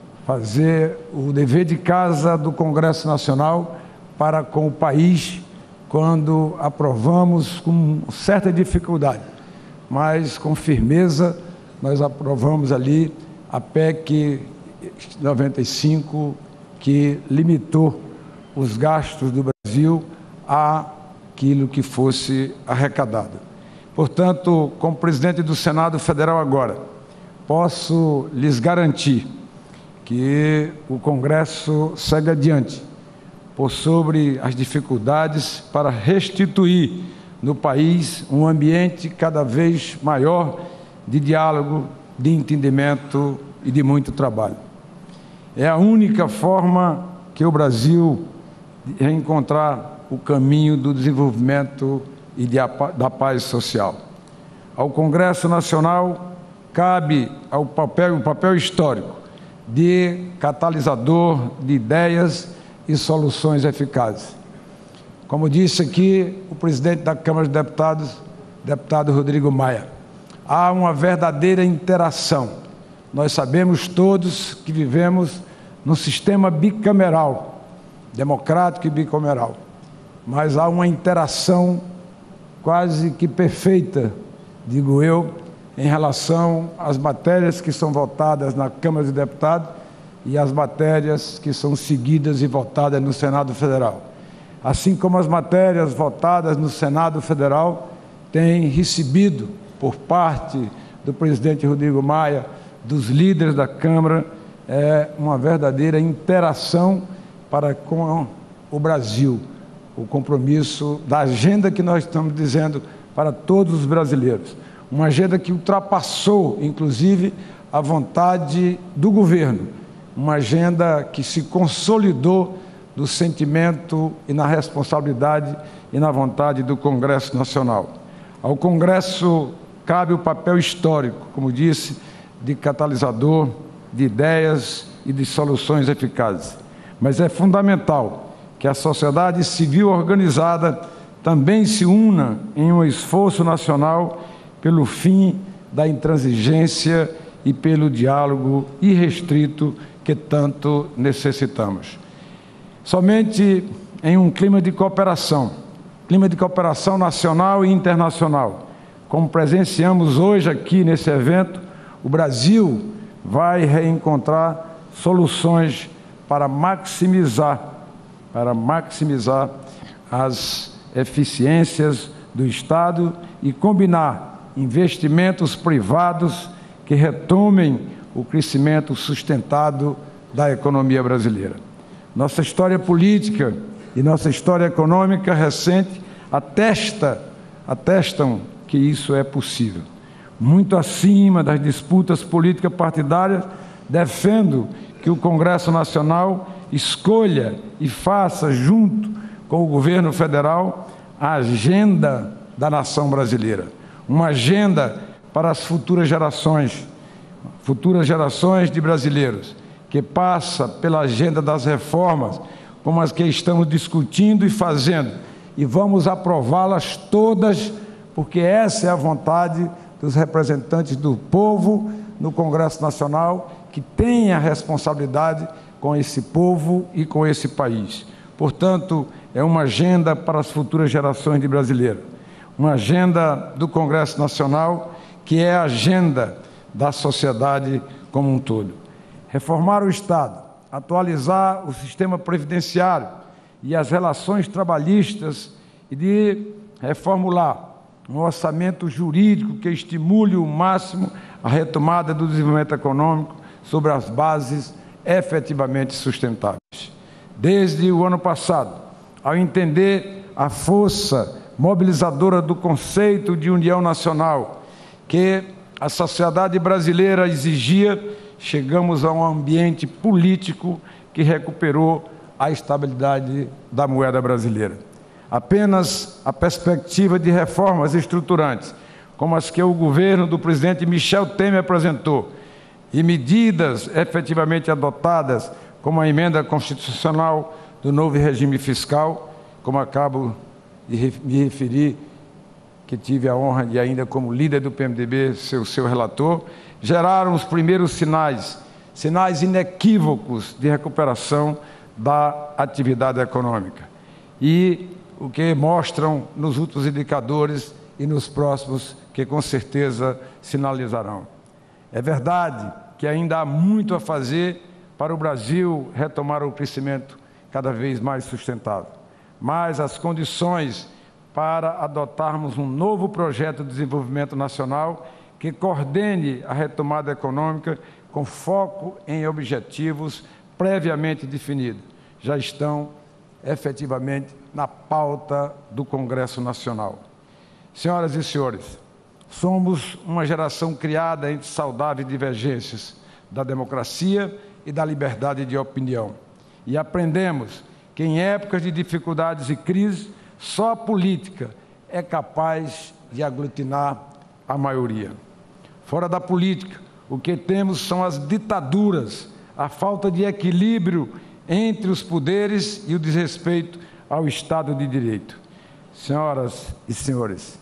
[SPEAKER 10] fazer o dever de casa do Congresso Nacional para com o país, quando aprovamos com certa dificuldade, mas com firmeza, nós aprovamos ali a P E C noventa e cinco, que limitou os gastos do Brasil àquilo que fosse arrecadado. Portanto, como presidente do Senado Federal agora, posso lhes garantir que o Congresso segue adiante por sobre as dificuldades para restituir no país um ambiente cada vez maior de diálogo, de entendimento e de muito trabalho. É a única forma que o Brasil reencontrar o caminho do desenvolvimento e de, da paz social. Ao Congresso Nacional cabe ao papel, o papel histórico de catalisador de ideias e soluções eficazes. Como disse aqui o presidente da Câmara dos Deputados, deputado Rodrigo Maia, há uma verdadeira interação. Nós sabemos todos que vivemos num sistema bicameral, democrático e bicameral, mas há uma interação quase que perfeita, digo eu, em relação às matérias que são votadas na Câmara dos Deputados e as matérias que são seguidas e votadas no Senado Federal. Assim como as matérias votadas no Senado Federal têm recebido, por parte do presidente Rodrigo Maia, dos líderes da Câmara, é uma verdadeira interação para com o Brasil, o compromisso da agenda que nós estamos dizendo para todos os brasileiros. Uma agenda que ultrapassou, inclusive, a vontade do governo, uma agenda que se consolidou no sentimento e na responsabilidade e na vontade do Congresso Nacional. Ao Congresso cabe o papel histórico, como disse, de catalisador de ideias e de soluções eficazes. Mas é fundamental que a sociedade civil organizada também se una em um esforço nacional pelo fim da intransigência e pelo diálogo irrestrito que tanto necessitamos. Somente em um clima de cooperação, clima de cooperação nacional e internacional, como presenciamos hoje aqui nesse evento, o Brasil vai reencontrar soluções para maximizar, para maximizar as eficiências do Estado e combinar investimentos privados que retomem o crescimento sustentado da economia brasileira. Nossa história política e nossa história econômica recente atesta, atestam que isso é possível. Muito acima das disputas políticas partidárias, defendo que o Congresso Nacional escolha e faça, junto com o governo federal, a agenda da nação brasileira. Uma agenda para as futuras gerações, futuras gerações de brasileiros, que passa pela agenda das reformas, como as que estamos discutindo e fazendo, e vamos aprová-las todas, porque essa é a vontade dos representantes do povo no Congresso Nacional, que tem a responsabilidade com esse povo e com esse país. Portanto, é uma agenda para as futuras gerações de brasileiros, uma agenda do Congresso Nacional, que é a agenda da sociedade como um todo. Reformar o Estado, atualizar o sistema previdenciário e as relações trabalhistas e de reformular um orçamento jurídico que estimule o máximo a retomada do desenvolvimento econômico sobre as bases efetivamente sustentáveis. Desde o ano passado, ao entender a força mobilizadora do conceito de união nacional que a sociedade brasileira exigia, chegamos a um ambiente político que recuperou a estabilidade da moeda brasileira. Apenas a perspectiva de reformas estruturantes, como as que o governo do presidente Michel Temer apresentou, e medidas efetivamente adotadas, como a emenda constitucional do novo regime fiscal, como acabo de me referir, que tive a honra de ainda como líder do P M D B ser o seu relator, geraram os primeiros sinais, sinais inequívocos de recuperação da atividade econômica. E o que mostram nos últimos indicadores e nos próximos, que com certeza sinalizarão. É verdade que ainda há muito a fazer para o Brasil retomar o crescimento cada vez mais sustentável, mas as condições para adotarmos um novo projeto de desenvolvimento nacional que coordene a retomada econômica com foco em objetivos previamente definidos, já estão efetivamente na pauta do Congresso Nacional. Senhoras e senhores, somos uma geração criada entre saudáveis divergências da democracia e da liberdade de opinião. E aprendemos que em épocas de dificuldades e crise, só a política é capaz de aglutinar a maioria. Fora da política, o que temos são as ditaduras, a falta de equilíbrio entre os poderes e o desrespeito ao Estado de Direito. Senhoras e senhores,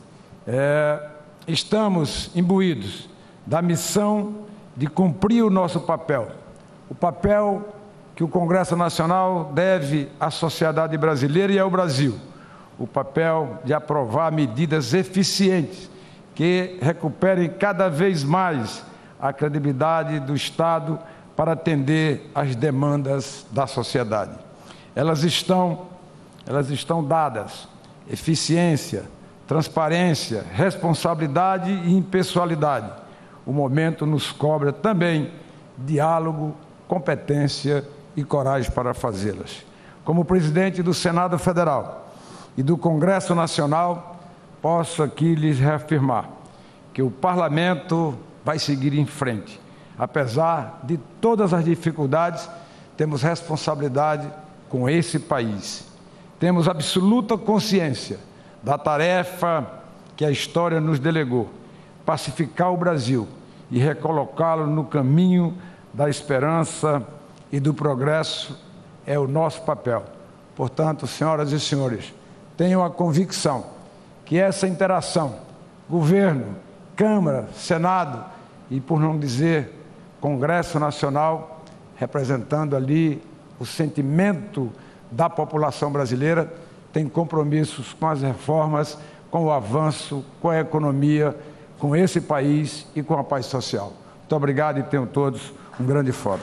[SPEAKER 10] é, estamos imbuídos da missão de cumprir o nosso papel, o papel que o Congresso Nacional deve à sociedade brasileira e ao Brasil, o papel de aprovar medidas eficientes que recuperem cada vez mais a credibilidade do Estado para atender às demandas da sociedade. Elas estão, elas estão dadas, eficiência, transparência, responsabilidade e impessoalidade. O momento nos cobra também diálogo, competência e coragem para fazê-las. Como presidente do Senado Federal e do Congresso Nacional, posso aqui lhes reafirmar que o Parlamento vai seguir em frente. Apesar de todas as dificuldades, temos responsabilidade com esse país. Temos absoluta consciência da tarefa que a história nos delegou, pacificar o Brasil e recolocá-lo no caminho da esperança e do progresso é o nosso papel. Portanto, senhoras e senhores, tenham a convicção que essa interação, governo, Câmara, Senado e, por não dizer, Congresso Nacional, representando ali o sentimento da população brasileira, tem compromissos com as reformas, com o avanço, com a economia, com esse país e com a paz social. Muito obrigado e tenham todos um grande fórum.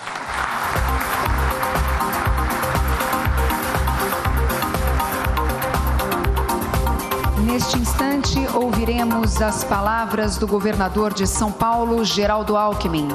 [SPEAKER 5] Neste instante, ouviremos as palavras do governador de São Paulo, Geraldo Alckmin.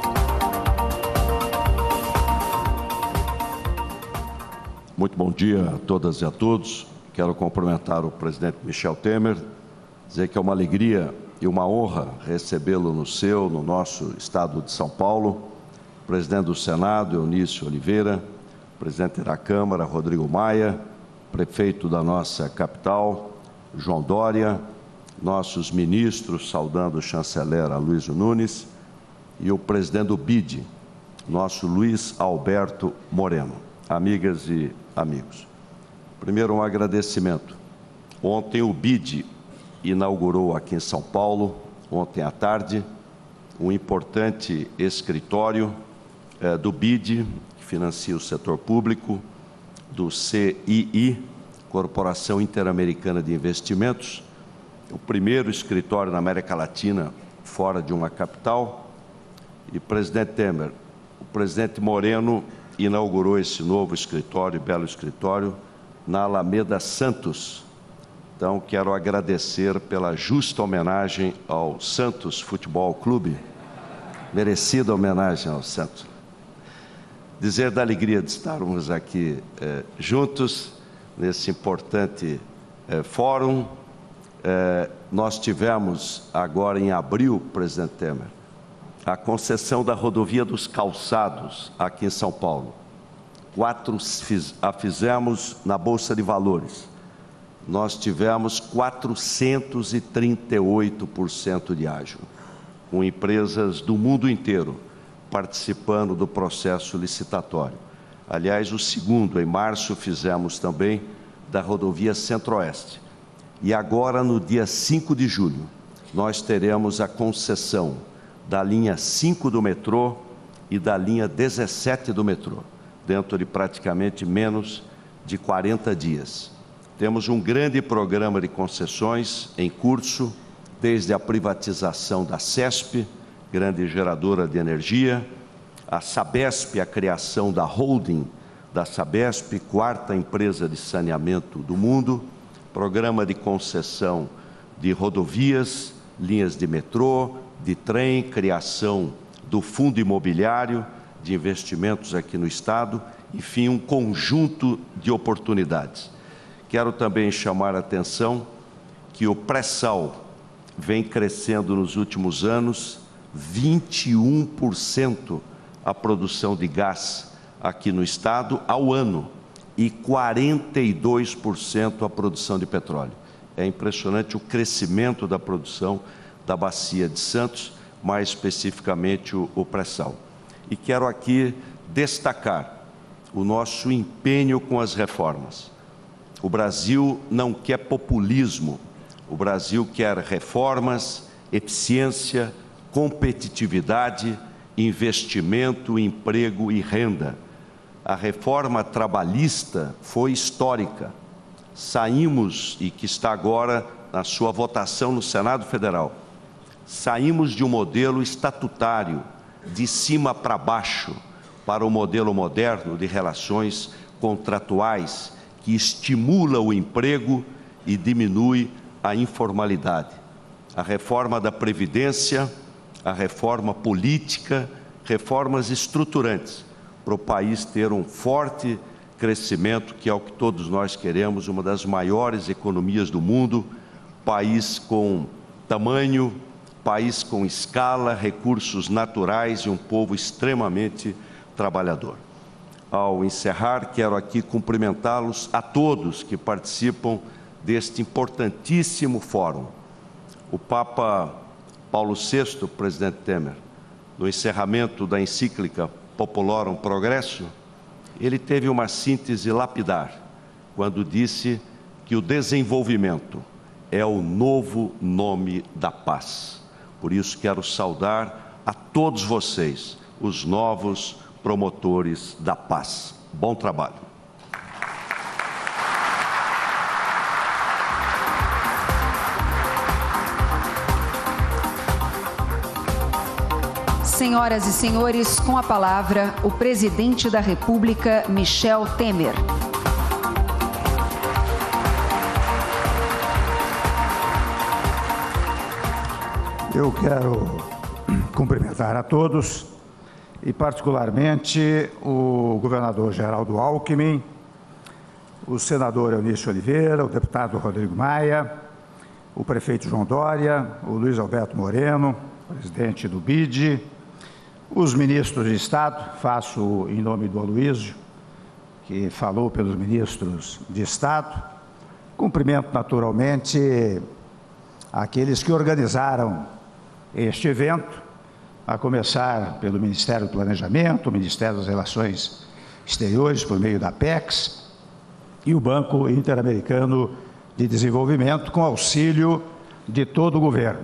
[SPEAKER 11] Muito bom dia a todas e a todos. Quero cumprimentar o presidente Michel Temer, dizer que é uma alegria e uma honra recebê-lo no seu, no nosso estado de São Paulo, o presidente do Senado, Eunício Oliveira, presidente da Câmara, Rodrigo Maia, prefeito da nossa capital, João Dória, nossos ministros, saudando o chanceler Aloysio Nunes, e o presidente do B I D, nosso Luiz Alberto Moreno. Amigas e amigos, primeiro um agradecimento. Ontem o B I D inaugurou aqui em São Paulo, ontem à tarde, um importante escritório eh, do B I D, que financia o setor público, do C I I, Corporação Interamericana de Investimentos, o primeiro escritório na América Latina fora de uma capital. E, presidente Temer, o presidente Moreno inaugurou esse novo escritório, belo escritório, na Alameda Santos. Então, quero agradecer pela justa homenagem ao Santos Futebol Clube, merecida homenagem ao Santos. Dizer da alegria de estarmos aqui eh, juntos, nesse importante eh, fórum. Eh, nós tivemos agora em abril, presidente Temer, a concessão da rodovia dos Calçados, aqui em São Paulo. Quatro fiz, a fizemos na Bolsa de Valores. Nós tivemos quatrocentos e trinta e oito por cento de ágio, com empresas do mundo inteiro participando do processo licitatório. Aliás, o segundo, em março, fizemos também da rodovia Centro-Oeste. E agora, no dia cinco de julho, nós teremos a concessão da linha cinco do metrô e da linha dezessete do metrô, dentro de praticamente menos de quarenta dias. Temos um grande programa de concessões em curso, desde a privatização da CESP, grande geradora de energia, a Sabesp, a criação da holding da Sabesp, quarta empresa de saneamento do mundo, programa de concessão de rodovias, linhas de metrô, de trem, criação do fundo imobiliário, de investimentos aqui no Estado, enfim, um conjunto de oportunidades. Quero também chamar a atenção que o pré-sal vem crescendo nos últimos anos, vinte e um por cento a produção de gás aqui no Estado ao ano e quarenta e dois por cento a produção de petróleo. É impressionante o crescimento da produção da Bacia de Santos, mais especificamente o, o pré-sal. E quero aqui destacar o nosso empenho com as reformas. O Brasil não quer populismo, o Brasil quer reformas, eficiência, competitividade, investimento, emprego e renda. A reforma trabalhista foi histórica. Saímos, e que está agora na sua votação no Senado Federal, saímos de um modelo estatutário, de cima para baixo, para o modelo moderno de relações contratuais, que estimula o emprego e diminui a informalidade. A reforma da Previdência, a reforma política, reformas estruturantes, para o país ter um forte crescimento, que é o que todos nós queremos, uma das maiores economias do mundo, país com tamanho, país com escala, recursos naturais e um povo extremamente trabalhador. Ao encerrar, quero aqui cumprimentá-los a todos que participam deste importantíssimo fórum. O Papa Paulo sexto, presidente Temer, no encerramento da encíclica Populorum Progresso, ele teve uma síntese lapidar, quando disse que o desenvolvimento é o novo nome da paz. Por isso, quero saudar a todos vocês, os novos promotores da paz. Bom trabalho.
[SPEAKER 5] Senhoras e senhores, com a palavra, o presidente da República, Michel Temer.
[SPEAKER 12] Eu quero cumprimentar a todos e, particularmente, o governador Geraldo Alckmin, o senador Eunício Oliveira, o deputado Rodrigo Maia, o prefeito João Dória, o Luiz Alberto Moreno, presidente do B I D, os ministros de Estado, faço em nome do Aloysio, que falou pelos ministros de Estado. Cumprimento naturalmente aqueles que organizaram este evento, a começar pelo Ministério do Planejamento, o Ministério das Relações Exteriores, por meio da PEX, e o Banco Interamericano de Desenvolvimento, com auxílio de todo o governo.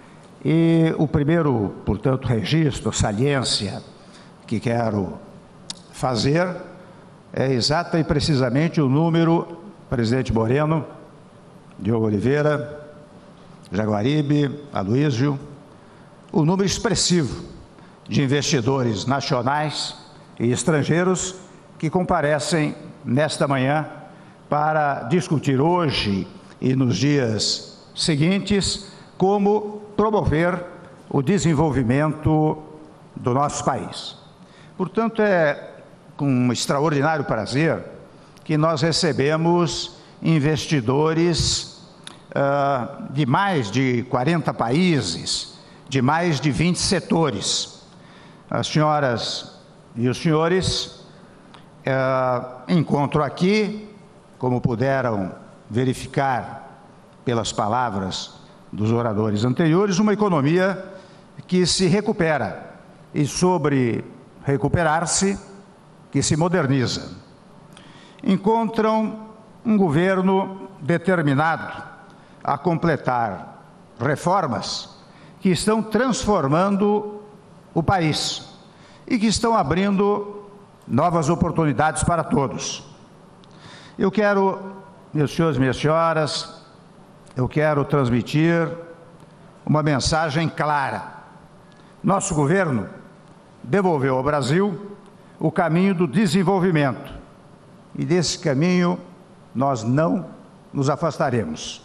[SPEAKER 12] E o primeiro, portanto, registro, saliência, que quero fazer é exata e precisamente o número, presidente Moreno, Diogo Oliveira, Jaguaribe, Aloísio, o número expressivo de investidores nacionais e estrangeiros que comparecem nesta manhã para discutir hoje e nos dias seguintes como promover o desenvolvimento do nosso país. Portanto, é com um extraordinário prazer que nós recebemos investidores uh, de mais de quarenta países, de mais de vinte setores. As senhoras e os senhores, uh, encontro aqui, como puderam verificar pelas palavras dos oradores anteriores, uma economia que se recupera e, sobre recuperar-se, que se moderniza. Encontram um governo determinado a completar reformas que estão transformando o país e que estão abrindo novas oportunidades para todos. Eu quero, meus senhores e minhas senhoras, eu quero transmitir uma mensagem clara. Nosso governo devolveu ao Brasil o caminho do desenvolvimento e desse caminho nós não nos afastaremos.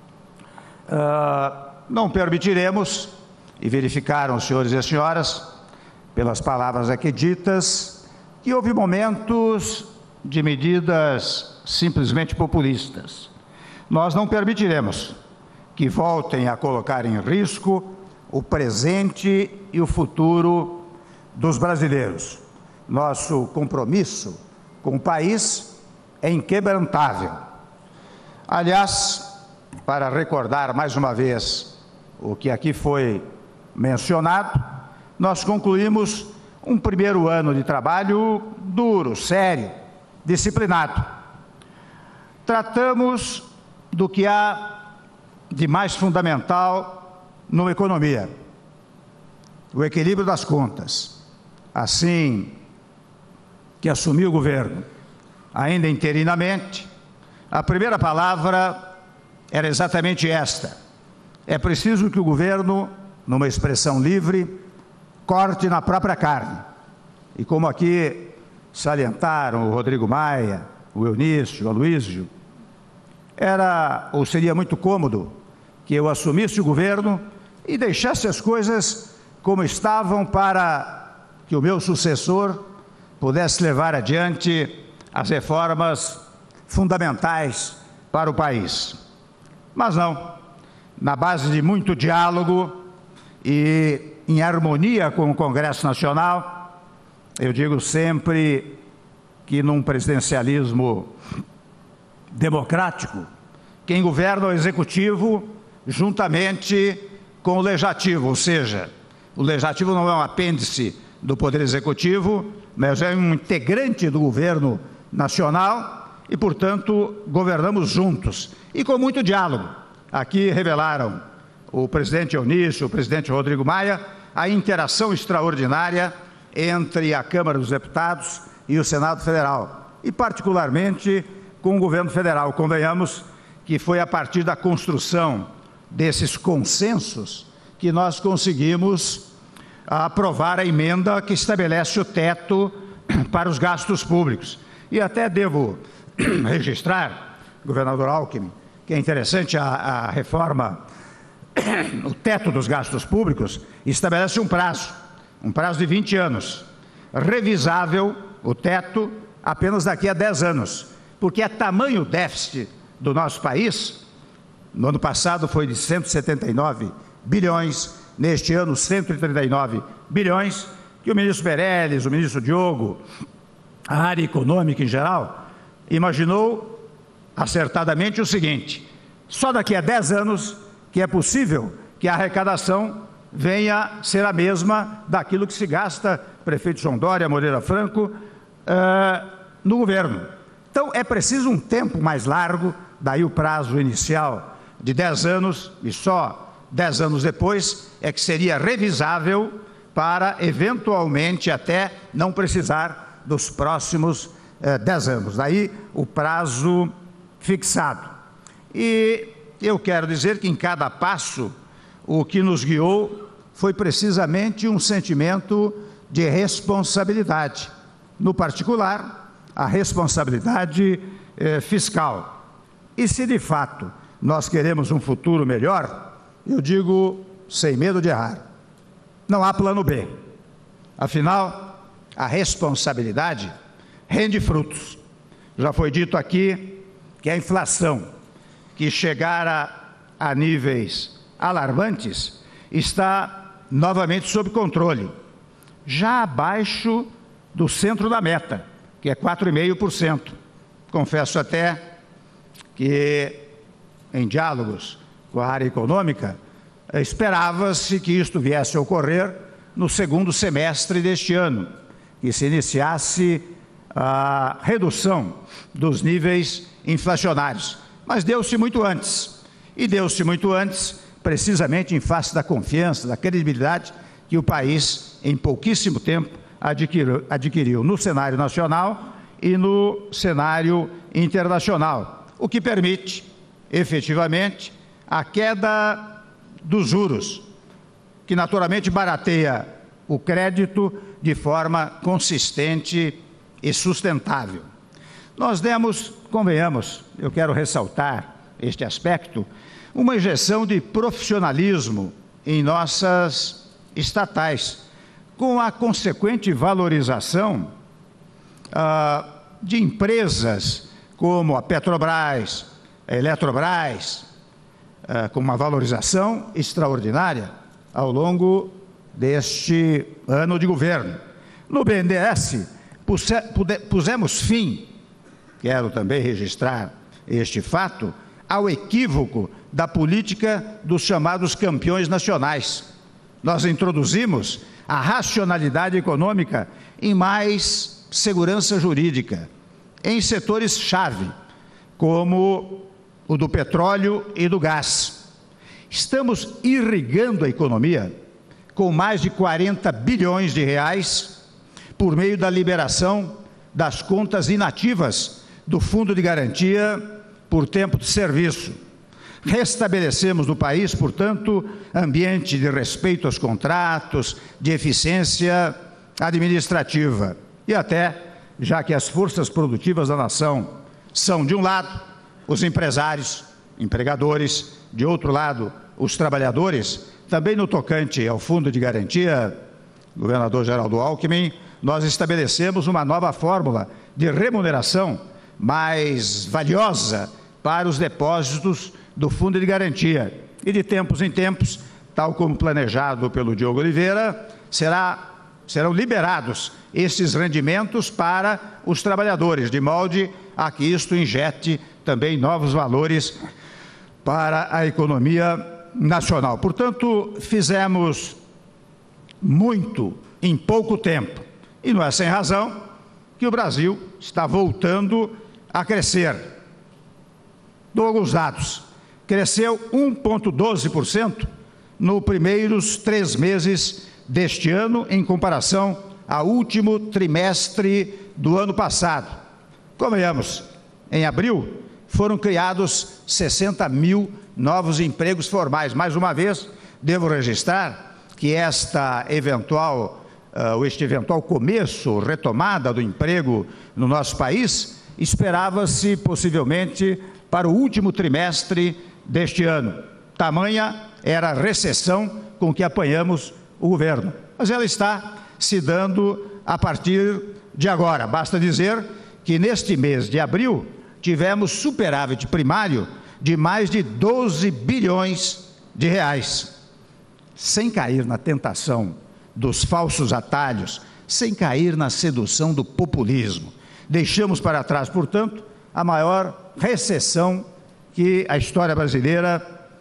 [SPEAKER 12] Uh, não permitiremos, e verificaram os senhores e as senhoras, pelas palavras aqui ditas, que houve momentos de medidas simplesmente populistas. Nós não permitiremos que voltem a colocar em risco o presente e o futuro dos brasileiros. Nosso compromisso com o país é inquebrantável. Aliás, para recordar mais uma vez o que aqui foi mencionado, nós concluímos um primeiro ano de trabalho duro, sério, disciplinado. Tratamos do que há de mais fundamental numa economia, o equilíbrio das contas. Assim que assumiu o governo, ainda interinamente, a primeira palavra era exatamente esta: é preciso que o governo, numa expressão livre, corte na própria carne. E como aqui salientaram o Rodrigo Maia, o Eunício, o Aloísio, era ou seria muito cômodo que eu assumisse o governo e deixasse as coisas como estavam para que o meu sucessor pudesse levar adiante as reformas fundamentais para o país. Mas não, na base de muito diálogo e em harmonia com o Congresso Nacional, eu digo sempre que num presidencialismo democrático, quem governa é o Executivo juntamente com o Legislativo, ou seja, o Legislativo não é um apêndice do Poder Executivo, mas é um integrante do governo nacional e, portanto, governamos juntos e com muito diálogo. Aqui revelaram o presidente Eunício, o presidente Rodrigo Maia, a interação extraordinária entre a Câmara dos Deputados e o Senado Federal, e particularmente com o governo federal. Convenhamos que foi a partir da construção desses consensos que nós conseguimos aprovar a emenda que estabelece o teto para os gastos públicos. E até devo registrar, governador Alckmin, que é interessante a, a reforma, o teto dos gastos públicos estabelece um prazo, um prazo de vinte anos, revisável o teto apenas daqui a dez anos, porque é tamanho o déficit do nosso país. No ano passado foi de cento e setenta e nove bilhões, neste ano cento e trinta e nove bilhões, que o ministro Meirelles, o ministro Diogo a área econômica em geral, imaginou acertadamente o seguinte: só daqui a dez anos que é possível que a arrecadação venha ser a mesma daquilo que se gasta, prefeito João Dória, Moreira Franco, uh, no governo. Então, é preciso um tempo mais largo, daí o prazo inicial de dez anos, e só dez anos depois é que seria revisável para, eventualmente, até não precisar dos próximos eh, dez anos. Daí o prazo fixado. E eu quero dizer que em cada passo, o que nos guiou foi precisamente um sentimento de responsabilidade. No particular, a responsabilidade eh, fiscal. E se de fato nós queremos um futuro melhor, eu digo sem medo de errar, não há plano B. Afinal, a responsabilidade rende frutos. Já foi dito aqui que a inflação, que chegara a níveis alarmantes, está novamente sob controle, já abaixo do centro da meta, que é quatro vírgula cinco por cento. Confesso até que, em diálogos com a área econômica, esperava-se que isto viesse a ocorrer no segundo semestre deste ano, que se iniciasse a redução dos níveis inflacionários. Mas deu-se muito antes, e deu-se muito antes precisamente em face da confiança, da credibilidade que o país, em pouquíssimo tempo, adquiriu, adquiriu no cenário nacional e no cenário internacional, o que permite, efetivamente, a queda dos juros, que naturalmente barateia o crédito de forma consistente e sustentável. Nós demos, convenhamos, eu quero ressaltar este aspecto, uma injeção de profissionalismo em nossas estatais, com a consequente valorização ah, de empresas como a Petrobras, a Eletrobras, ah, com uma valorização extraordinária ao longo deste ano de governo. No B N D E S, pusemos fim, quero também registrar este fato, ao equívoco da política dos chamados campeões nacionais. Nós introduzimos a racionalidade econômica em mais segurança jurídica, em setores-chave, como o do petróleo e do gás. Estamos irrigando a economia com mais de quarenta bilhões de reais por meio da liberação das contas inativas do Fundo de Garantia por Tempo de Serviço. Restabelecemos no país, portanto, ambiente de respeito aos contratos, de eficiência administrativa. E até, já que as forças produtivas da nação são, de um lado, os empresários, empregadores, de outro lado, os trabalhadores, também no tocante ao Fundo de Garantia, governador Geraldo Alckmin, nós estabelecemos uma nova fórmula de remuneração mais valiosa para os depósitos do Fundo de Garantia. E de tempos em tempos, tal como planejado pelo Diogo Oliveira, será, serão liberados esses rendimentos para os trabalhadores, de modo a que isto injete também novos valores para a economia nacional. Portanto, fizemos muito em pouco tempo. E não é sem razão que o Brasil está voltando a crescer. Dou alguns dados. Cresceu um vírgula doze por cento nos primeiros três meses deste ano, em comparação ao último trimestre do ano passado. Convenhamos, em abril foram criados sessenta mil novos empregos formais. Mais uma vez, devo registrar que esta eventual, uh, este eventual começo, retomada do emprego no nosso país, esperava-se possivelmente para o último trimestre deste ano. Tamanha era a recessão com que apanhamos o governo. Mas ela está se dando a partir de agora. Basta dizer que neste mês de abril tivemos superávit primário de mais de doze bilhões de reais. Sem cair na tentação dos falsos atalhos sem cair na sedução do populismo. Deixamos para trás, portanto, a maior recessão que a história brasileira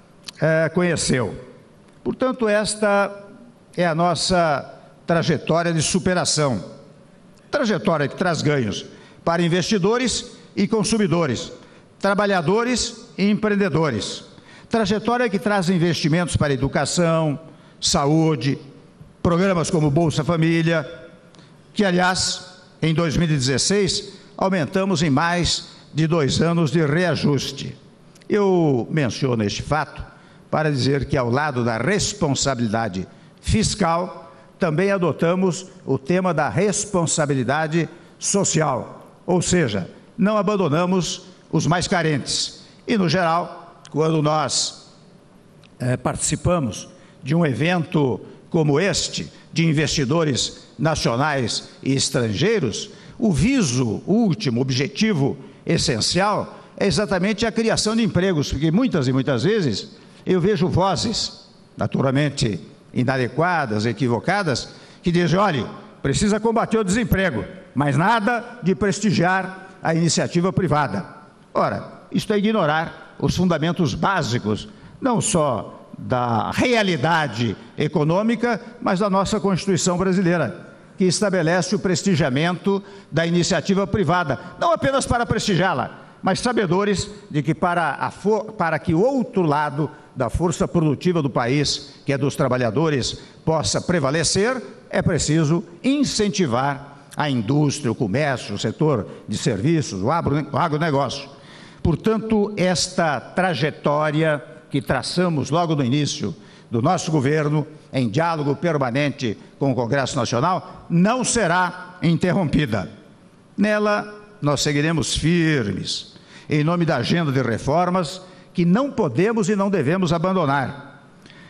[SPEAKER 12] eh, conheceu. Portanto, esta é a nossa trajetória de superação. Trajetória que traz ganhos para investidores e consumidores, trabalhadores e empreendedores. Trajetória que traz investimentos para educação, saúde, programas como Bolsa Família, que, aliás, em dois mil e dezesseis, aumentamos em mais de dois anos de reajuste. Eu menciono este fato para dizer que, ao lado da responsabilidade fiscal, também adotamos o tema da responsabilidade social, ou seja, não abandonamos os mais carentes. E, no geral, quando nós é, participamos de um evento como este, de investidores nacionais e estrangeiros, o viso último, objetivo essencial, é exatamente a criação de empregos, porque muitas e muitas vezes eu vejo vozes, naturalmente inadequadas, equivocadas, que dizem, olha, precisa combater o desemprego, mas nada de prestigiar a iniciativa privada. Ora, isto é ignorar os fundamentos básicos, não só da realidade econômica, mas da nossa Constituição brasileira, que estabelece o prestigiamento da iniciativa privada, não apenas para prestigiá-la, mas sabedores de que para, a para que o outro lado da força produtiva do país, que é dos trabalhadores, possa prevalecer, é preciso incentivar a indústria, o comércio, o setor de serviços, o agronegócio. Portanto, esta trajetória que traçamos logo no início do nosso governo, em diálogo permanente com o Congresso Nacional, não será interrompida. Nela, nós seguiremos firmes, em nome da agenda de reformas que não podemos e não devemos abandonar.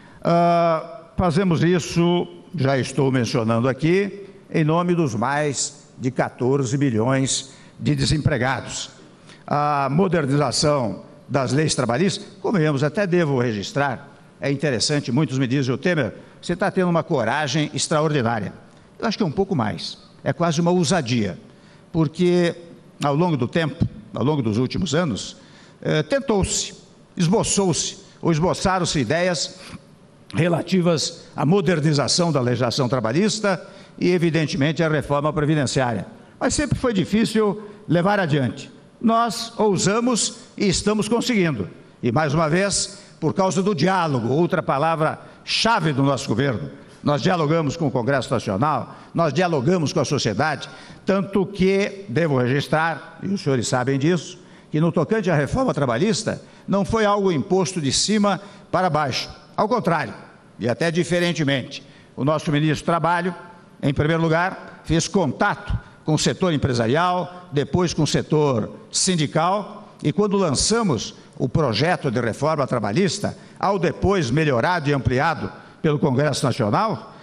[SPEAKER 12] Uh, fazemos isso, já estou mencionando aqui, em nome dos mais de quatorze milhões de desempregados. A modernização das leis trabalhistas, convenhamos, até devo registrar, é interessante, muitos me dizem, o Temer, você está tendo uma coragem extraordinária. Eu acho que é um pouco mais, é quase uma ousadia, porque ao longo do tempo, ao longo dos últimos anos, eh, tentou-se, esboçou-se, ou esboçaram-se ideias relativas à modernização da legislação trabalhista e, evidentemente, à reforma previdenciária. Mas sempre foi difícil levar adiante. Nós ousamos e estamos conseguindo. E, mais uma vez, por causa do diálogo, outra palavra-chave do nosso governo. Nós dialogamos com o Congresso Nacional, nós dialogamos com a sociedade, tanto que, devo registrar, e os senhores sabem disso, que no tocante à reforma trabalhista, não foi algo imposto de cima para baixo. Ao contrário, e até diferentemente, o nosso ministro do Trabalho, em primeiro lugar, fez contato com o setor empresarial, depois com o setor sindical, e quando lançamos o projeto de reforma trabalhista, ao depois melhorado e ampliado pelo Congresso Nacional,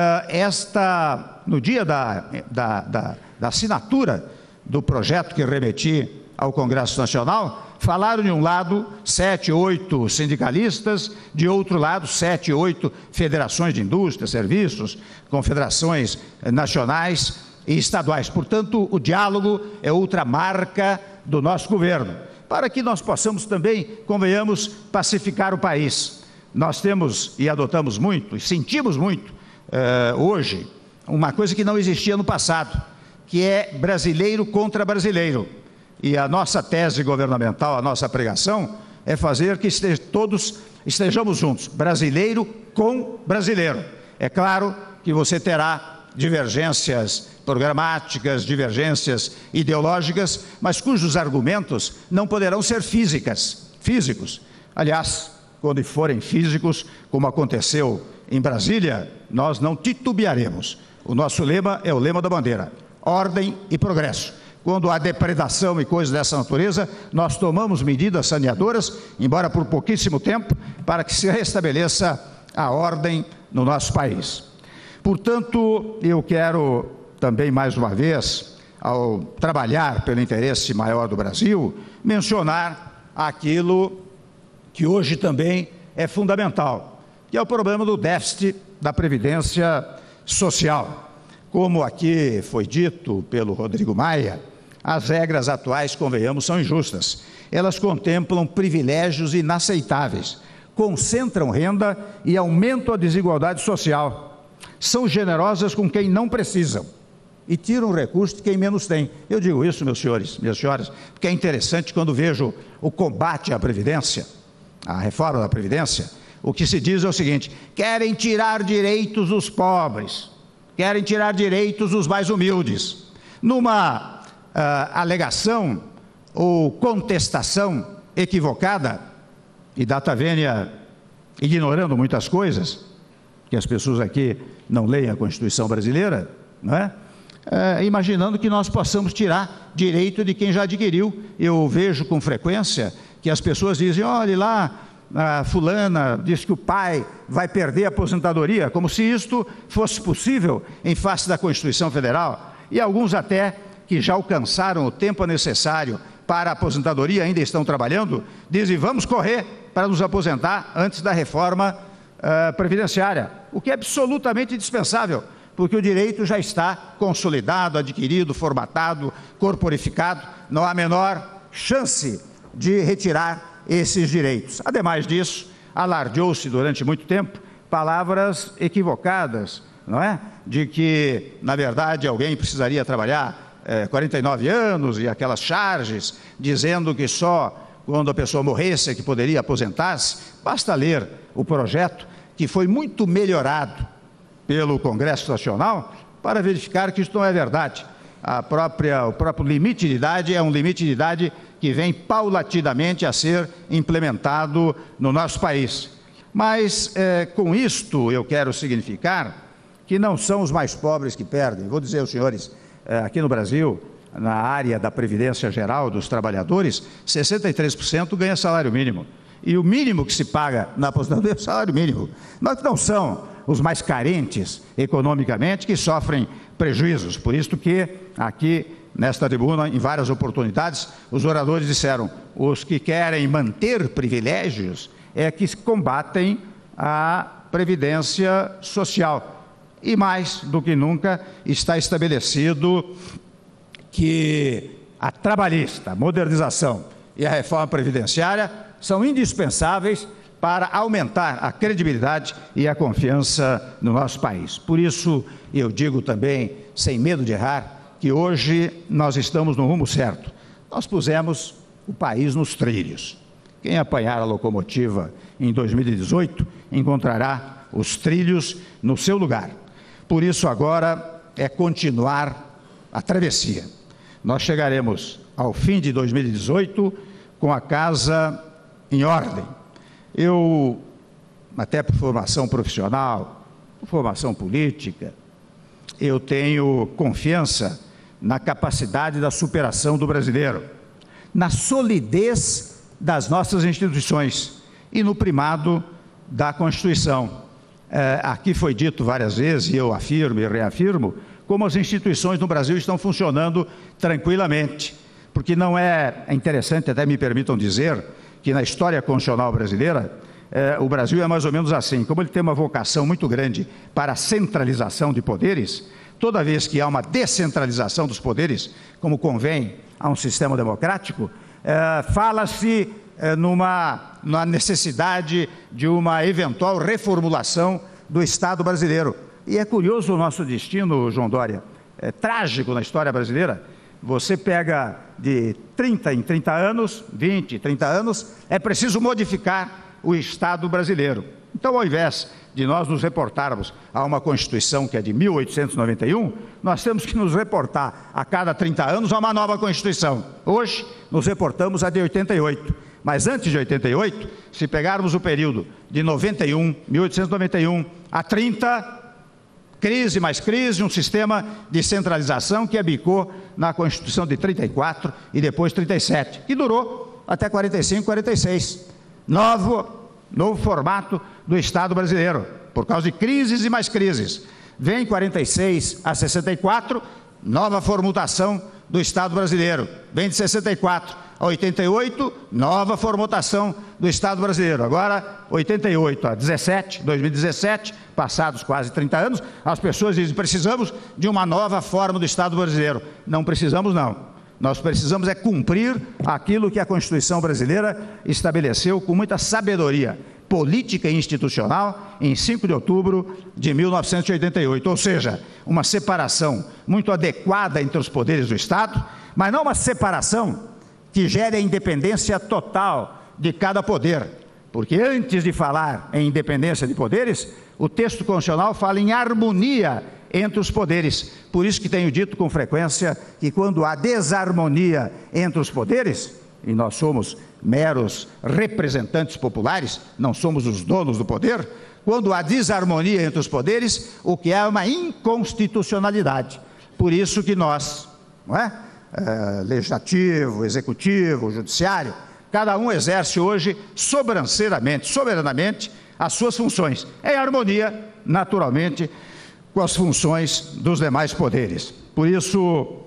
[SPEAKER 12] esta, no dia da, da, da, da assinatura do projeto que remeti ao Congresso Nacional, falaram de um lado sete, oito sindicalistas, de outro lado sete, oito federações de indústria, serviços, confederações nacionais e estaduais. Portanto, o diálogo é outra marca do nosso governo, para que nós possamos também, convenhamos, pacificar o país. Nós temos e adotamos muito, e sentimos muito eh, hoje, uma coisa que não existia no passado, que é brasileiro contra brasileiro. E a nossa tese governamental, a nossa pregação, é fazer que esteja, todos estejamos juntos, brasileiro com brasileiro. É claro que você terá divergências programáticas, divergências ideológicas, mas cujos argumentos não poderão ser físicas, físicos. Aliás, quando forem físicos, como aconteceu em Brasília, nós não titubearemos. O nosso lema é o lema da bandeira: ordem e progresso. Quando há depredação e coisas dessa natureza, nós tomamos medidas saneadoras, embora por pouquíssimo tempo, para que se restabeleça a ordem no nosso país. Portanto, eu quero também, mais uma vez, ao trabalhar pelo interesse maior do Brasil, mencionar aquilo que hoje também é fundamental, que é o problema do déficit da Previdência Social. Como aqui foi dito pelo Rodrigo Maia, as regras atuais, convenhamos, são injustas. Elas contemplam privilégios inaceitáveis, concentram renda e aumentam a desigualdade social. São generosas com quem não precisam e tiram recursos de quem menos tem. Eu digo isso, meus senhores, minhas senhoras, porque é interessante quando vejo o combate à Previdência, a reforma da Previdência. O que se diz é o seguinte: querem tirar direitos dos pobres, querem tirar direitos dos mais humildes. Numa uh, alegação ou contestação equivocada, e data vênia ignorando muitas coisas, que as pessoas aqui não leem a Constituição brasileira, não é? É, imaginando que nós possamos tirar direito de quem já adquiriu. Eu vejo com frequência que as pessoas dizem: olha lá, a fulana diz que o pai vai perder a aposentadoria, como se isto fosse possível em face da Constituição Federal. E alguns até que já alcançaram o tempo necessário para a aposentadoria, ainda estão trabalhando, dizem: vamos correr para nos aposentar antes da reforma uh, previdenciária, o que é absolutamente indispensável, porque o direito já está consolidado, adquirido, formatado, corporificado, não há a menor chance de retirar esses direitos. Ademais disso, alardeou-se durante muito tempo palavras equivocadas, não é? De que, na verdade, alguém precisaria trabalhar é, quarenta e nove anos e aquelas charges, dizendo que só quando a pessoa morresse é que poderia aposentar-se. Basta ler o projeto, que foi muito melhorado pelo Congresso Nacional, para verificar que isso não é verdade. A própria, o próprio limite de idade é um limite de idade que vem paulatinamente a ser implementado no nosso país. Mas, é, com isto, eu quero significar que não são os mais pobres que perdem. Vou dizer aos senhores, é, aqui no Brasil, na área da Previdência Geral dos trabalhadores, sessenta e três por cento ganha salário mínimo. E o mínimo que se paga na aposentadoria é o salário mínimo. Mas não são os mais carentes economicamente que sofrem prejuízos. Por isso que aqui, nesta tribuna, em várias oportunidades, os oradores disseram: os que querem manter privilégios é que combatem a Previdência Social. E mais do que nunca está estabelecido que a trabalhista, a modernização e a reforma previdenciária são indispensáveis para aumentar a credibilidade e a confiança no nosso país. Por isso, eu digo também, sem medo de errar, que hoje nós estamos no rumo certo. Nós pusemos o país nos trilhos. Quem apanhar a locomotiva em dois mil e dezoito encontrará os trilhos no seu lugar. Por isso, agora é continuar a travessia. Nós chegaremos ao fim de dois mil e dezoito com a casa em ordem. Eu, até por formação profissional, por formação política, eu tenho confiança na capacidade da superação do brasileiro, na solidez das nossas instituições e no primado da Constituição. É, aqui foi dito várias vezes, e eu afirmo e reafirmo, como as instituições no Brasil estão funcionando tranquilamente, porque não é, é interessante, até me permitam dizer, que na história constitucional brasileira, eh, o Brasil é mais ou menos assim. Como ele tem uma vocação muito grande para a centralização de poderes, toda vez que há uma descentralização dos poderes, como convém a um sistema democrático, eh, fala-se eh, numa, numa necessidade de uma eventual reformulação do Estado brasileiro. E é curioso o nosso destino, João Dória, é trágico na história brasileira. Você pega de trinta em trinta anos, vinte, trinta anos, é preciso modificar o Estado brasileiro. Então, ao invés de nós nos reportarmos a uma Constituição que é de mil oitocentos e noventa e um, nós temos que nos reportar a cada trinta anos a uma nova Constituição. Hoje, nos reportamos a de oitenta e oito. Mas antes de oitenta e oito, se pegarmos o período de noventa e um, mil oitocentos e noventa e um a trinta, crise mais crise, um sistema de centralização que abicou na Constituição de trinta e quatro e depois trinta e sete, que durou até quarenta e cinco, quarenta e seis. Novo, novo formato do Estado brasileiro, por causa de crises e mais crises. Vem quarenta e seis a sessenta e quatro, nova formutação do Estado brasileiro. Vem de sessenta e quatro a oitenta e oito, nova formatação do Estado brasileiro. Agora, oitenta e oito a dezessete, dois mil e dezessete, passados quase trinta anos, as pessoas dizem, precisamos de uma nova forma do Estado brasileiro. Não precisamos, não. Nós precisamos é cumprir aquilo que a Constituição brasileira estabeleceu com muita sabedoria política e institucional em cinco de outubro de mil novecentos e oitenta e oito, ou seja, uma separação muito adequada entre os poderes do Estado, mas não uma separação que gere a independência total de cada poder, porque antes de falar em independência de poderes, o texto constitucional fala em harmonia entre os poderes. Por isso que tenho dito com frequência que quando há desarmonia entre os poderes, e nós somos meros representantes populares, não somos os donos do poder, quando há desarmonia entre os poderes, o que é uma inconstitucionalidade. Por isso que nós, não é? É, legislativo, executivo, judiciário, cada um exerce hoje sobranceiramente, soberanamente as suas funções, em harmonia, naturalmente, com as funções dos demais poderes. Por isso,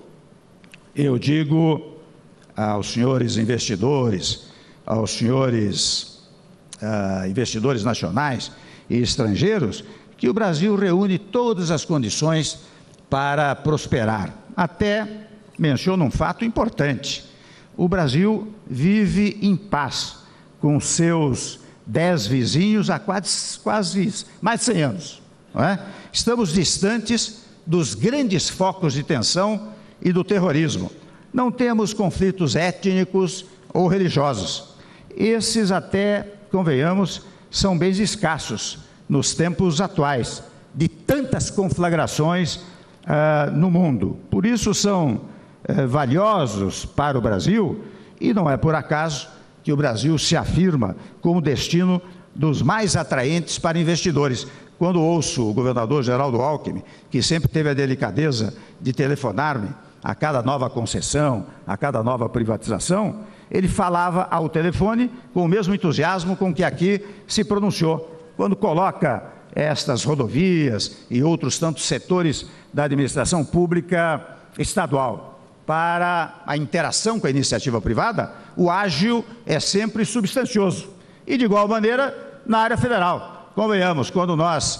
[SPEAKER 12] eu digo aos senhores investidores, aos senhores uh, investidores nacionais e estrangeiros, que o Brasil reúne todas as condições para prosperar. Até menciono um fato importante: o Brasil vive em paz com seus dez vizinhos há quase, quase mais de cem anos. Não é? Estamos distantes dos grandes focos de tensão e do terrorismo. Não temos conflitos étnicos ou religiosos. Esses até, convenhamos, são bem escassos nos tempos atuais, de tantas conflagrações uh, no mundo. Por isso são uh, valiosos para o Brasil, e não é por acaso que o Brasil se afirma como destino dos mais atraentes para investidores. Quando ouço o governador Geraldo Alckmin, que sempre teve a delicadeza de telefonar-me a cada nova concessão, a cada nova privatização, ele falava ao telefone com o mesmo entusiasmo com que aqui se pronunciou. Quando coloca estas rodovias e outros tantos setores da administração pública estadual para a interação com a iniciativa privada, o ágil é sempre substancioso. E, de igual maneira, na área federal. Convenhamos, quando nós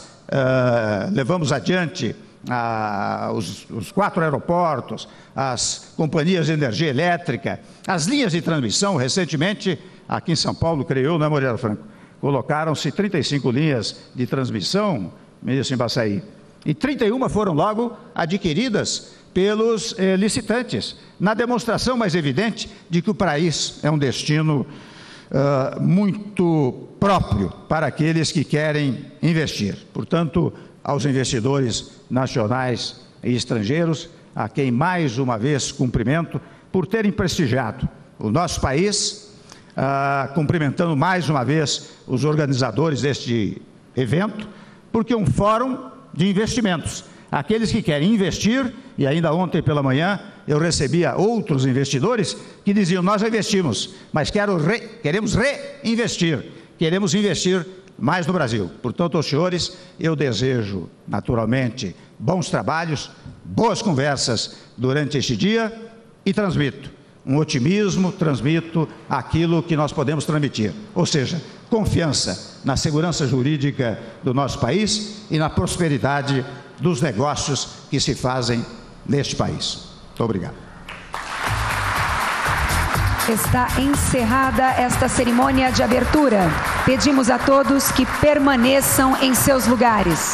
[SPEAKER 12] uh, levamos adiante uh, os, os quatro aeroportos, as companhias de energia elétrica, as linhas de transmissão, recentemente, aqui em São Paulo, creio eu, não é, Moreira Franco? Colocaram-se trinta e cinco linhas de transmissão, ministro Embaçaí, e trinta e uma foram logo adquiridas pelos eh, licitantes, na demonstração mais evidente de que o país é um destino uh, muito próprio para aqueles que querem investir. Portanto, aos investidores nacionais e estrangeiros, a quem mais uma vez cumprimento por terem prestigiado o nosso país, uh, cumprimentando mais uma vez os organizadores deste evento, porque é um fórum de investimentos. Aqueles que querem investir, e ainda ontem pela manhã eu recebia outros investidores que diziam, nós já investimos, mas quero re, queremos reinvestir, queremos investir mais no Brasil. Portanto, aos senhores, eu desejo naturalmente bons trabalhos, boas conversas durante este dia e transmito um otimismo, transmito aquilo que nós podemos transmitir, ou seja, confiança na segurança jurídica do nosso país e na prosperidade dos negócios que se fazem neste país. Muito obrigado.
[SPEAKER 5] Está encerrada esta cerimônia de abertura. Pedimos a todos que permaneçam em seus lugares.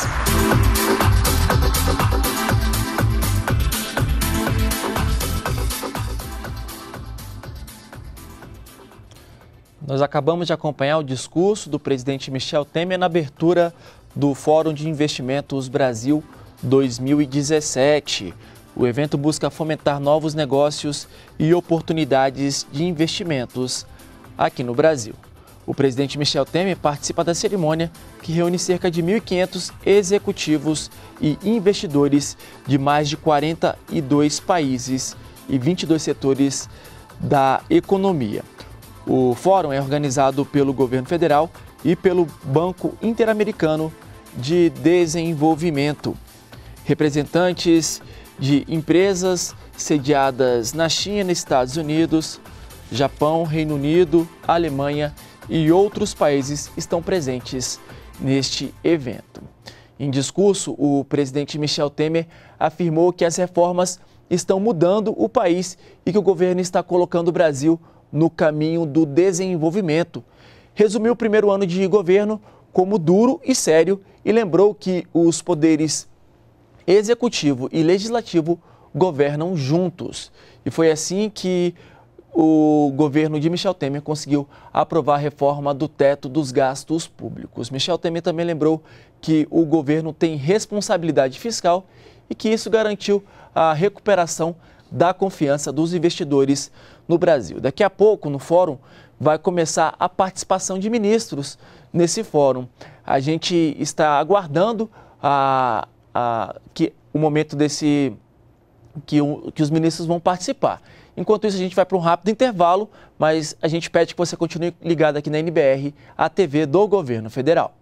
[SPEAKER 1] Nós acabamos de acompanhar o discurso do presidente Michel Temer na abertura do Fórum de Investimentos Brasil dois mil e dezessete. O evento busca fomentar novos negócios e oportunidades de investimentos aqui no Brasil. O presidente Michel Temer participa da cerimônia, que reúne cerca de mil e quinhentos executivos e investidores de mais de quarenta e dois países e vinte e dois setores da economia. O fórum é organizado pelo governo federal e pelo Banco Interamericano de Desenvolvimento. Representantes de empresas sediadas na China, Estados Unidos, Japão, Reino Unido, Alemanha e outros países estão presentes neste evento. Em discurso, o presidente Michel Temer afirmou que as reformas estão mudando o país e que o governo está colocando o Brasil no caminho do desenvolvimento. Resumiu o primeiro ano de governo como duro e sério e lembrou que os poderes executivo e legislativo governam juntos. E foi assim que o governo de Michel Temer conseguiu aprovar a reforma do teto dos gastos públicos. Michel Temer também lembrou que o governo tem responsabilidade fiscal e que isso garantiu a recuperação da confiança dos investidores no Brasil. Daqui a pouco, no fórum, vai começar a participação de ministros nesse fórum. A gente está aguardando a, a, que, o momento desse, que, o, que os ministros vão participar. Enquanto isso, a gente vai para um rápido intervalo, mas a gente pede que você continue ligado aqui na N B R, a T V do Governo Federal.